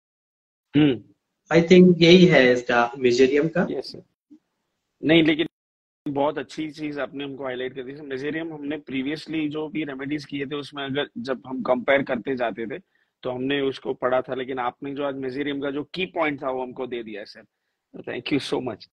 आई थिंक यही है इसका मेजेरियम का। नहीं लेकिन बहुत अच्छी चीज आपने हमको हाईलाइट कर दी। मेजेरियम हमने प्रीवियसली जो भी रेमेडीज किए थे उसमें अगर जब हम कंपेयर करते जाते थे तो हमने उसको पढ़ा था, लेकिन आपने जो आज मेजेरियम का जो की पॉइंट था वो हमको दे दिया है sir. Thank you so much.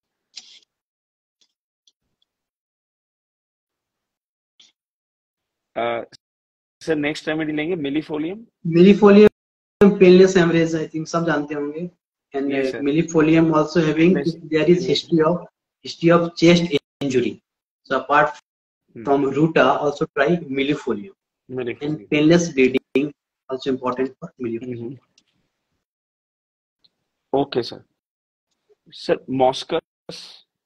Sir next remedy लेंगे millefolium. Millefolium painless haemorrhage, I think सब जानते होंगे। And millefolium also having there is history of chest injury. So apart from Ruta, also try Milifolium. And painless bleeding also important for Milifolium. Okay sir. Sir Moschus.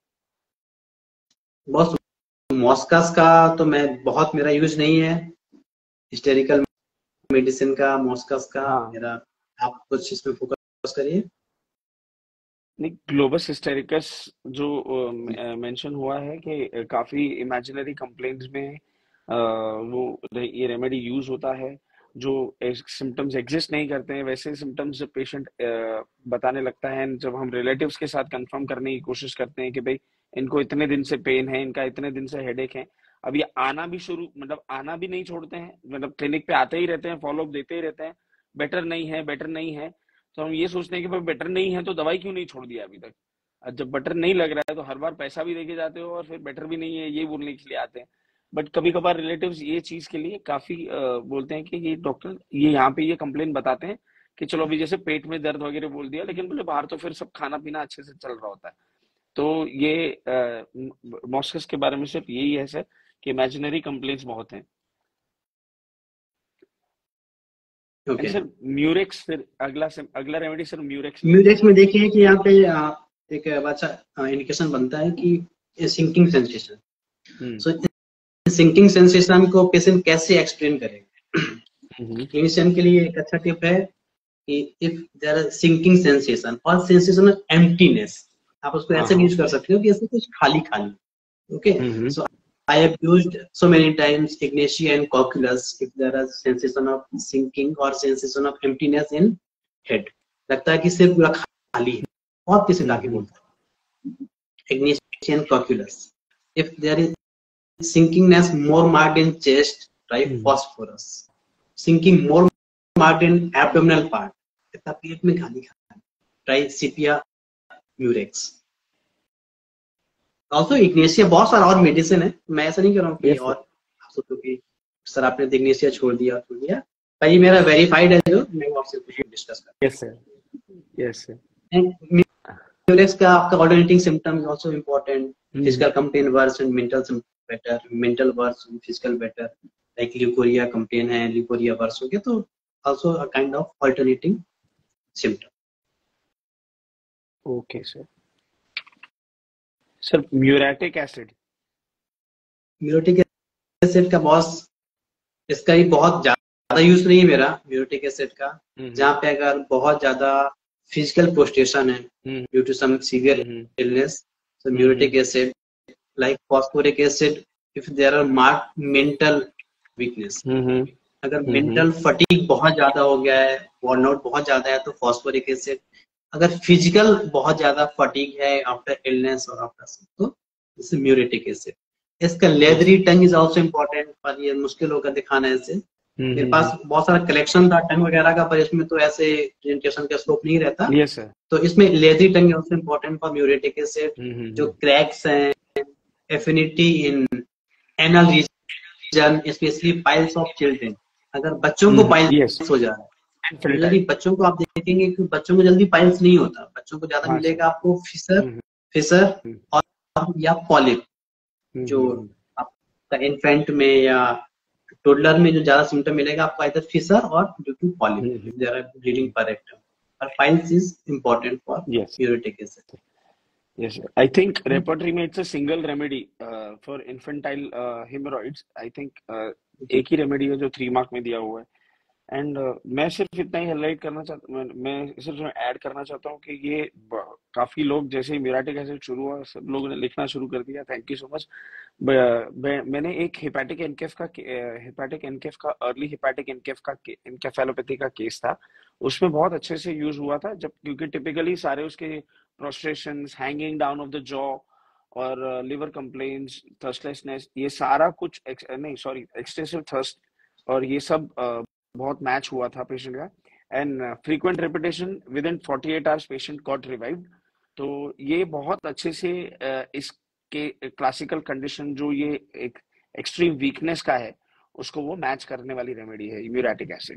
बस मॉस्कस का तो मैं बहुत मेरा use नहीं है, हिस्टेरिकल मेडिसिन का मॉस्कस का मेरा। आप कुछ इसमें फोकस करिए। नहीं, ग्लोबस हिस्टेरिकस जो मेंशन हुआ है कि काफी इमेजिनरी कंप्लेंट्स में वो ये रेमेडी यूज होता है। जो सिम्टम्स एग्जिस्ट नहीं करते हैं वैसे सिम्टम्स जब पेशेंट बताने लगता है, जब हम रिलेटिव्स के साथ कंफर्म करने की कोशिश करते हैं कि भाई इनको इतने दिन से पेन है, इनका इतने दिन से हेडेक है, अब ये आना भी शुरू मतलब आना भी नहीं छोड़ते हैं, मतलब क्लिनिक पे आते ही रहते हैं, फॉलोअप देते ही रहते हैं, बेटर नहीं है बेटर नहीं है। तो हम ये सोचते हैं कि भाई बेटर नहीं है तो दवाई क्यों नहीं छोड़ दिया अभी तक। जब बेटर नहीं लग रहा है तो हर बार पैसा भी देके जाते हो और फिर बेटर भी नहीं है ये बोलने के लिए आते हैं। बट कभी कभार रिलेटिव्स ये चीज के लिए काफी बोलते हैं कि ये डॉक्टर ये यहाँ पे ये कंप्लेन बताते हैं कि चलो अभी जैसे पेट में दर्द वगैरह बोल दिया, लेकिन बोले बाहर तो फिर सब खाना पीना अच्छे से चल रहा होता है। तो ये मॉस्कस के बारे में सिर्फ यही है सर कि इमेजिनरी कंप्लेंट्स बहुत हैं। Okay. सर म्यूरेक्स फिर अगला रेमेडी सर म्यूरेक्स। म्यूरेक्स में देखिए कि यहाँ पे एक अच्छा इंडिकेशन बनता है कि sinking sensation. So sinking sensation को पेशेंट कैसे एक्सप्लेन करेगा। क्लिनिशियन के लिए एक अच्छा टिप है कि if there are sinking sensation और सेंसेशन ऑफ एम्प्टीनेस, आप उसको ऐसे यूज कर सकते हो कि ऐसे कुछ खाली खाली। Okay, so I have used so many times Ignatia and Cocculus if there is sensation of sinking or sensation of emptiness in head, लगता है कि सिर्फ पूरा खाली है। बहुत किसी लाके बोलता है Ignatia and Cocculus। If there is sinkingness more marked in chest, try phosphorus। Sinking more marked in abdominal part, लगता पेट में खाली खाली, try Sepia murex। Also ignatia बहुत सारा और मेडिसिन है, मैं ऐसा नहीं कर रहा हूँ कि और आप सोचो कि सर आपने इग्नेशिया छोड़ दिया पर ये मेरा वेरीफाइड है जो मैं आपसे डिस्कस कर। Yes sir, yes sir. Murex का आपका alternating symptom is also important, physical complaint worse and mental better, mental worse, physical better. Like leukorrhea complaint है, leukorrhea worse हो गया, तो also a kind of alternating symptom. Okay sir. Sir muriatic acid. Muriatic acid का boss, इसका ही बहुत ज्यादा use नहीं है मेरा म्यूरेटिक एसिड का. जहाँ पे अगर बहुत ज्यादा फिजिकल प्रोस्टेशन है due to some severe illness, so muriatic acid like phosphoric acid if there are marked mental weakness. अगर mental fatigue बहुत ज्यादा हो गया है, burnout बहुत ज्यादा है, तो phosphoric acid. अगर physical बहुत ज्यादा fatigue है after illness और after तो this is muriatic acid. इसका leathery tongue is also important, पर ये मुश्किल होगा दिखाना ऐसे. मेरे पास बहुत सारा कलेक्शन था टंग वगैरह का, पर इसमें तो ऐसे प्रेजेंटेशन का स्कोप नहीं रहता. Yes sir. तो इसमें leathery tongue is also important for muriatic acid. जो cracks हैं, affinity in anal region, especially piles of children. अगर बच्चों को पाइल्स हो जा रहा है, जल्दी बच्चों को आप देखेंगे कि बच्चों को जल्दी पाइल्स नहीं होता, बच्चों को ज्यादा मिलेगा आपको फिशर और या पॉलिप. जो आपका इन्फेंट में या टोडलर में जो ज्यादा सिम्टम मिलेगा आपको आइदर फिशर और due to polyp, there are bleeding per rectum. और piles is important for muriatic acid. Yes, sir. I think repertory में it's a single remedy for infantile hemorrhoids. I think एक ही remedy है जो 3 mark में दिया हुआ है. एंड मैं सिर्फ इतना ही हाईलाइट करना चाहता, मैं सिर्फ ऐड करना चाहता हूँ कि ये काफी लोग जैसे ही म्यूरेटिक एसिड शुरू हुआ सब लोगों ने लिखना शुरू कर दिया. Thank you so much. मैंने एक हेपेटिक एनकेफ का अर्ली हेपेटिक एनकेफ का एनकेफेलोपैथी का केस था, उसमें बहुत अच्छे से यूज हुआ था. जब क्योंकि टिपिकली सारे उसके prostrations, hanging down of the jaw और लिवर कंप्लेंट्स, थर्स्टलेसनेस, ये सारा कुछ एक्सटेंसिव थर्स्ट और ये सब बहुत मैच हुआ था पेशेंट का. And frequent repetition within 48 hours patient got revived. तो ये बहुत अच्छे से इसके क्लासिकल कंडीशन जो ये एक एक्सट्रीम वीकनेस का है उसको वो मैच करने वाली रेमेडी है म्यूरेटिक एसिड.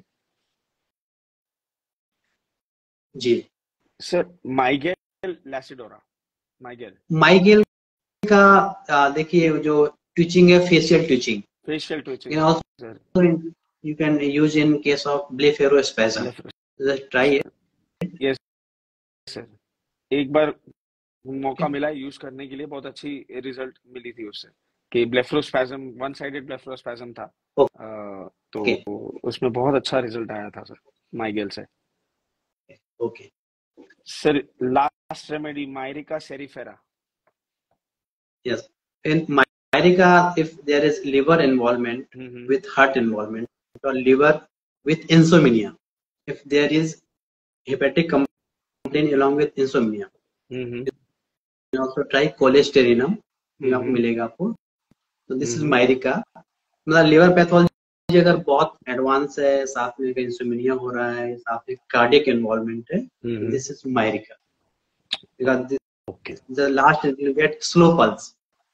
जी सर माइगेल लैसिडोरा. माइगेल का देखिए जो ट्विचिंग है, facial twitching, you can use in case of blepharospasm. Just try it. Yes sir. एक बार मौका मिला यूज करने के लिए, बहुत अच्छी रिजल्ट मिली थी उससे कि ब्लेफरोस्पैज्म, वन साइडेड ब्लेफरोस्पैज्म था. तो उसमें बहुत अच्छा रिजल्ट आया था सर माइगेल से. Okay sir last remedy myrica cerifera. Yes, in myrica if there is liver involvement with heart involvement or liver with insomnia, if there is hepatic complaint along with insomnia, you can also try cholestyrinum. आपको मिलेगा आपको. तो this is मायरिका. मतलब liver pathology अगर बहुत advance है, साथ में इंसोमिनिया हो रहा है, साथ में कार्डियक इन्वॉल्वमेंट है, this is myrica. Because the last you get slow pulse,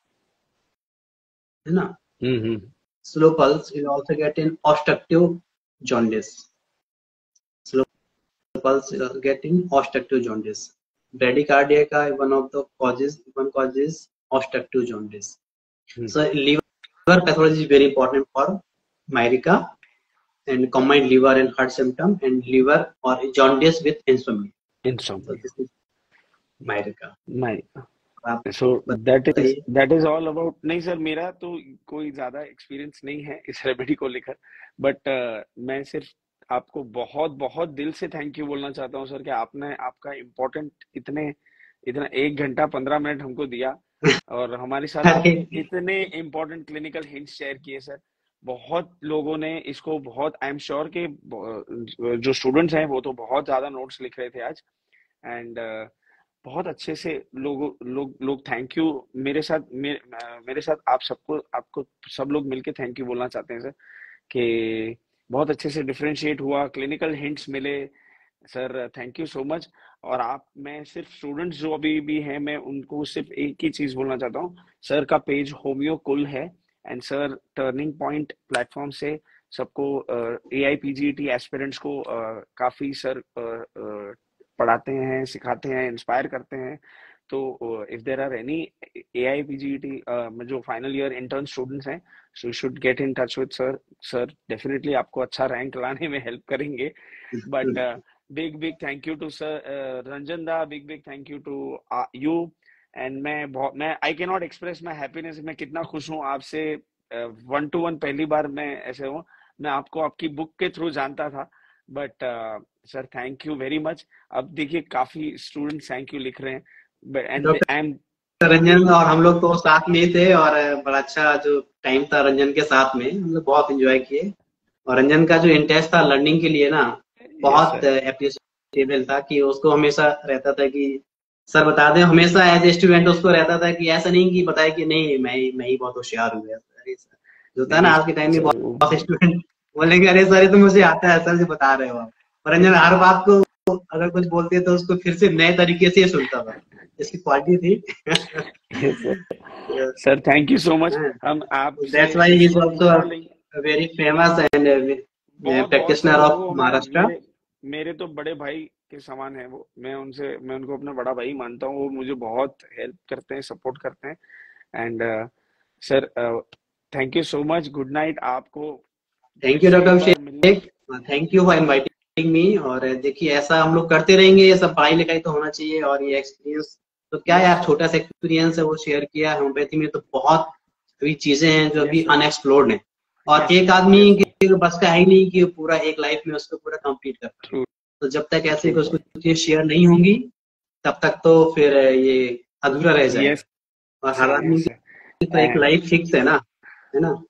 है ना. Slow pulse you also get in obstructive jaundice. Slow pulse you get in obstructive jaundice. Bradycardia ka one cause is obstructive jaundice. So liver pathology is very important for myrica and combined liver and heart symptom and liver or jaundice with insomnia. So this is myrica. So that is all about. नहीं sir, मेरा तो कोई ज्यादा experience नहीं है इस remedy को लेकर, बट मैं सिर्फ आपको बहुत बहुत दिल से थैंक यू बोलना चाहता हूँ सर कि आपने आपका इम्पोर्टेंट इतना 1 घंटा 15 मिनट हमको दिया और हमारे साथ इतने इम्पोर्टेंट क्लिनिकल हिंट्स शेयर किए सर. बहुत लोगों ने इसको बहुत, आई एम श्योर कि जो स्टूडेंट्स हैं वो तो बहुत ज्यादा नोट्स लिख रहे थे आज. एंड बहुत अच्छे से लोग थैंक यू मेरे साथ आपको सब लोग मिलके थैंक यू बोलना चाहते हैं सर कि बहुत अच्छे से डिफरेंशिएट हुआ, क्लिनिकल हिंट्स मिले sir. Thank you so much. और मैं सिर्फ स्टूडेंट्स जो अभी भी हैं, मैं उनको सिर्फ एक ही चीज बोलना चाहता हूँ. सर का पेज होमियो कुल है and sir turning point platform से सबको AIPGET एस्पिरेंट्स को काफी सर पढ़ाते हैं, सिखाते हैं, इंस्पायर करते हैं. तो if there are any AIPGET जो फाइनल ईयर इंटर्न स्टूडेंट्स हैं, so you should get in touch with sir. Sir definitely आपको अच्छा रैंक लाने में हेल्प करेंगे. But big thank you to sir Ranjan da, big thank you to you. And मैं I can not express my happiness. मैं कितना खुश हूँ आपसे 1-to-1 पहली बार मैं ऐसे हूँ. मैं आपको आपकी बुक के थ्रू जानता था, but sir thank you very much. अब देखिए काफी स्टूडेंट्स थैंक यू लिख रहे हैं. एंड आई एम रंजन और हम लोग तो साथ में ही थे, और बड़ा अच्छा जो टाइम था रंजन के साथ में, हम लोग बहुत एंजॉय किए. और रंजन का जो इंटरेस्ट था लर्निंग के लिए ना, बहुत एप्रिशिएबल था. कि उसको हमेशा रहता था कि सर बता दें. हमेशा एज ए स्टूडेंट उसको रहता था कि ऐसा नहीं कि बताए कि नहीं मैं ही बहुत होशियार हूँ. अरे सर जो था ना आज के टाइम में बहुत स्टूडेंट बोलेंगे अरे सर ये तो मुझे आता है, सर जो बता रहे हो आप. और रंजन हर बात को अगर कुछ बोलते तो उसको फिर से नए तरीके से सुनता था. इसकी क्वालिटी थी. Sir thank you so much. हम आप that's why he is also very famous and practitioner of Maharashtra. मेरे तो बड़े भाई के समान है वो. मैं उनको अपना बड़ा भाई मानता हूँ. वो मुझे बहुत हेल्प करते हैं, सपोर्ट करते हैं. And sir thank you so much. Good night आपको. Thank you doctor Abhishek. Thank you for inviting me. और देखिए ऐसा हम लोग करते रहेंगे. ये सब पढ़ाई लिखाई तो होना चाहिए. और ये एक्सपीरियंस तो क्या यार, छोटा सा एक्सपीरियंस है वो शेयर किया. होम्योपैथी में तो बहुत अभी चीजें हैं जो अभी अनएक्सप्लोर्ड है. और एक आदमी के बस का है ही नहीं कि पूरा एक लाइफ में उसको पूरा कंप्लीट कर पाए. तो जब तक ऐसे कुछ चीजें शेयर नहीं होंगी तब तक तो फिर ये अधूरा रह जाएगा. और हर आदमी की तो एक लाइफ फिक्स है ना, है ना.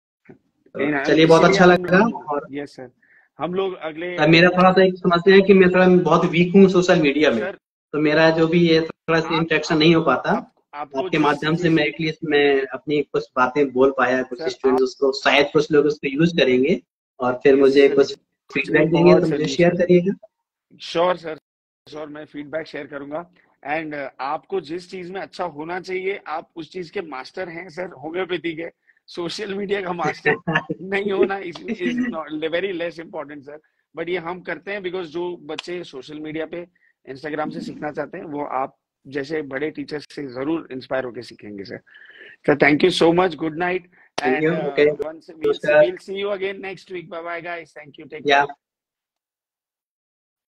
चलिए बहुत अच्छा लगा. और यस सर हम लोग अगले मेरा थोड़ा सा एक समस्या है कि मैं थोड़ा बहुत वीक हूँ सोशल मीडिया में. तो मेरा जो भी ये थोड़ा सा इंटरेक्शन नहीं हो पाता. आपके माध्यम से मैं एटलीस्ट मैं अपनी कुछ बातें बोल पाया. कुछ स्टूडेंट्स उसको शायद कुछ लोग उसको यूज करेंगे और फिर मुझे कुछ फीडबैक देंगे. तो मुझे शेयर करिएगा. श्योर सर, श्योर मैं फीडबैक शेयर करूंगा. एंड आपको जिस चीज में अच्छा होना चाहिए आप उस चीज के मास्टर हैं सर. होम्योपैथी के सोशल मीडिया का मास्टर नहीं होना is very less important sir. But ये हम करते हैं बिकॉज जो बच्चे सोशल मीडिया पे इंस्टाग्राम से सीखना चाहते हैं वो आप जैसे बड़े टीचर्स से जरूर इंस्पायर होकर सीखेंगे sir. Sir thank you so much. Good night. And once we'll see you again next week. Bye bye guys. Thank you. Take care.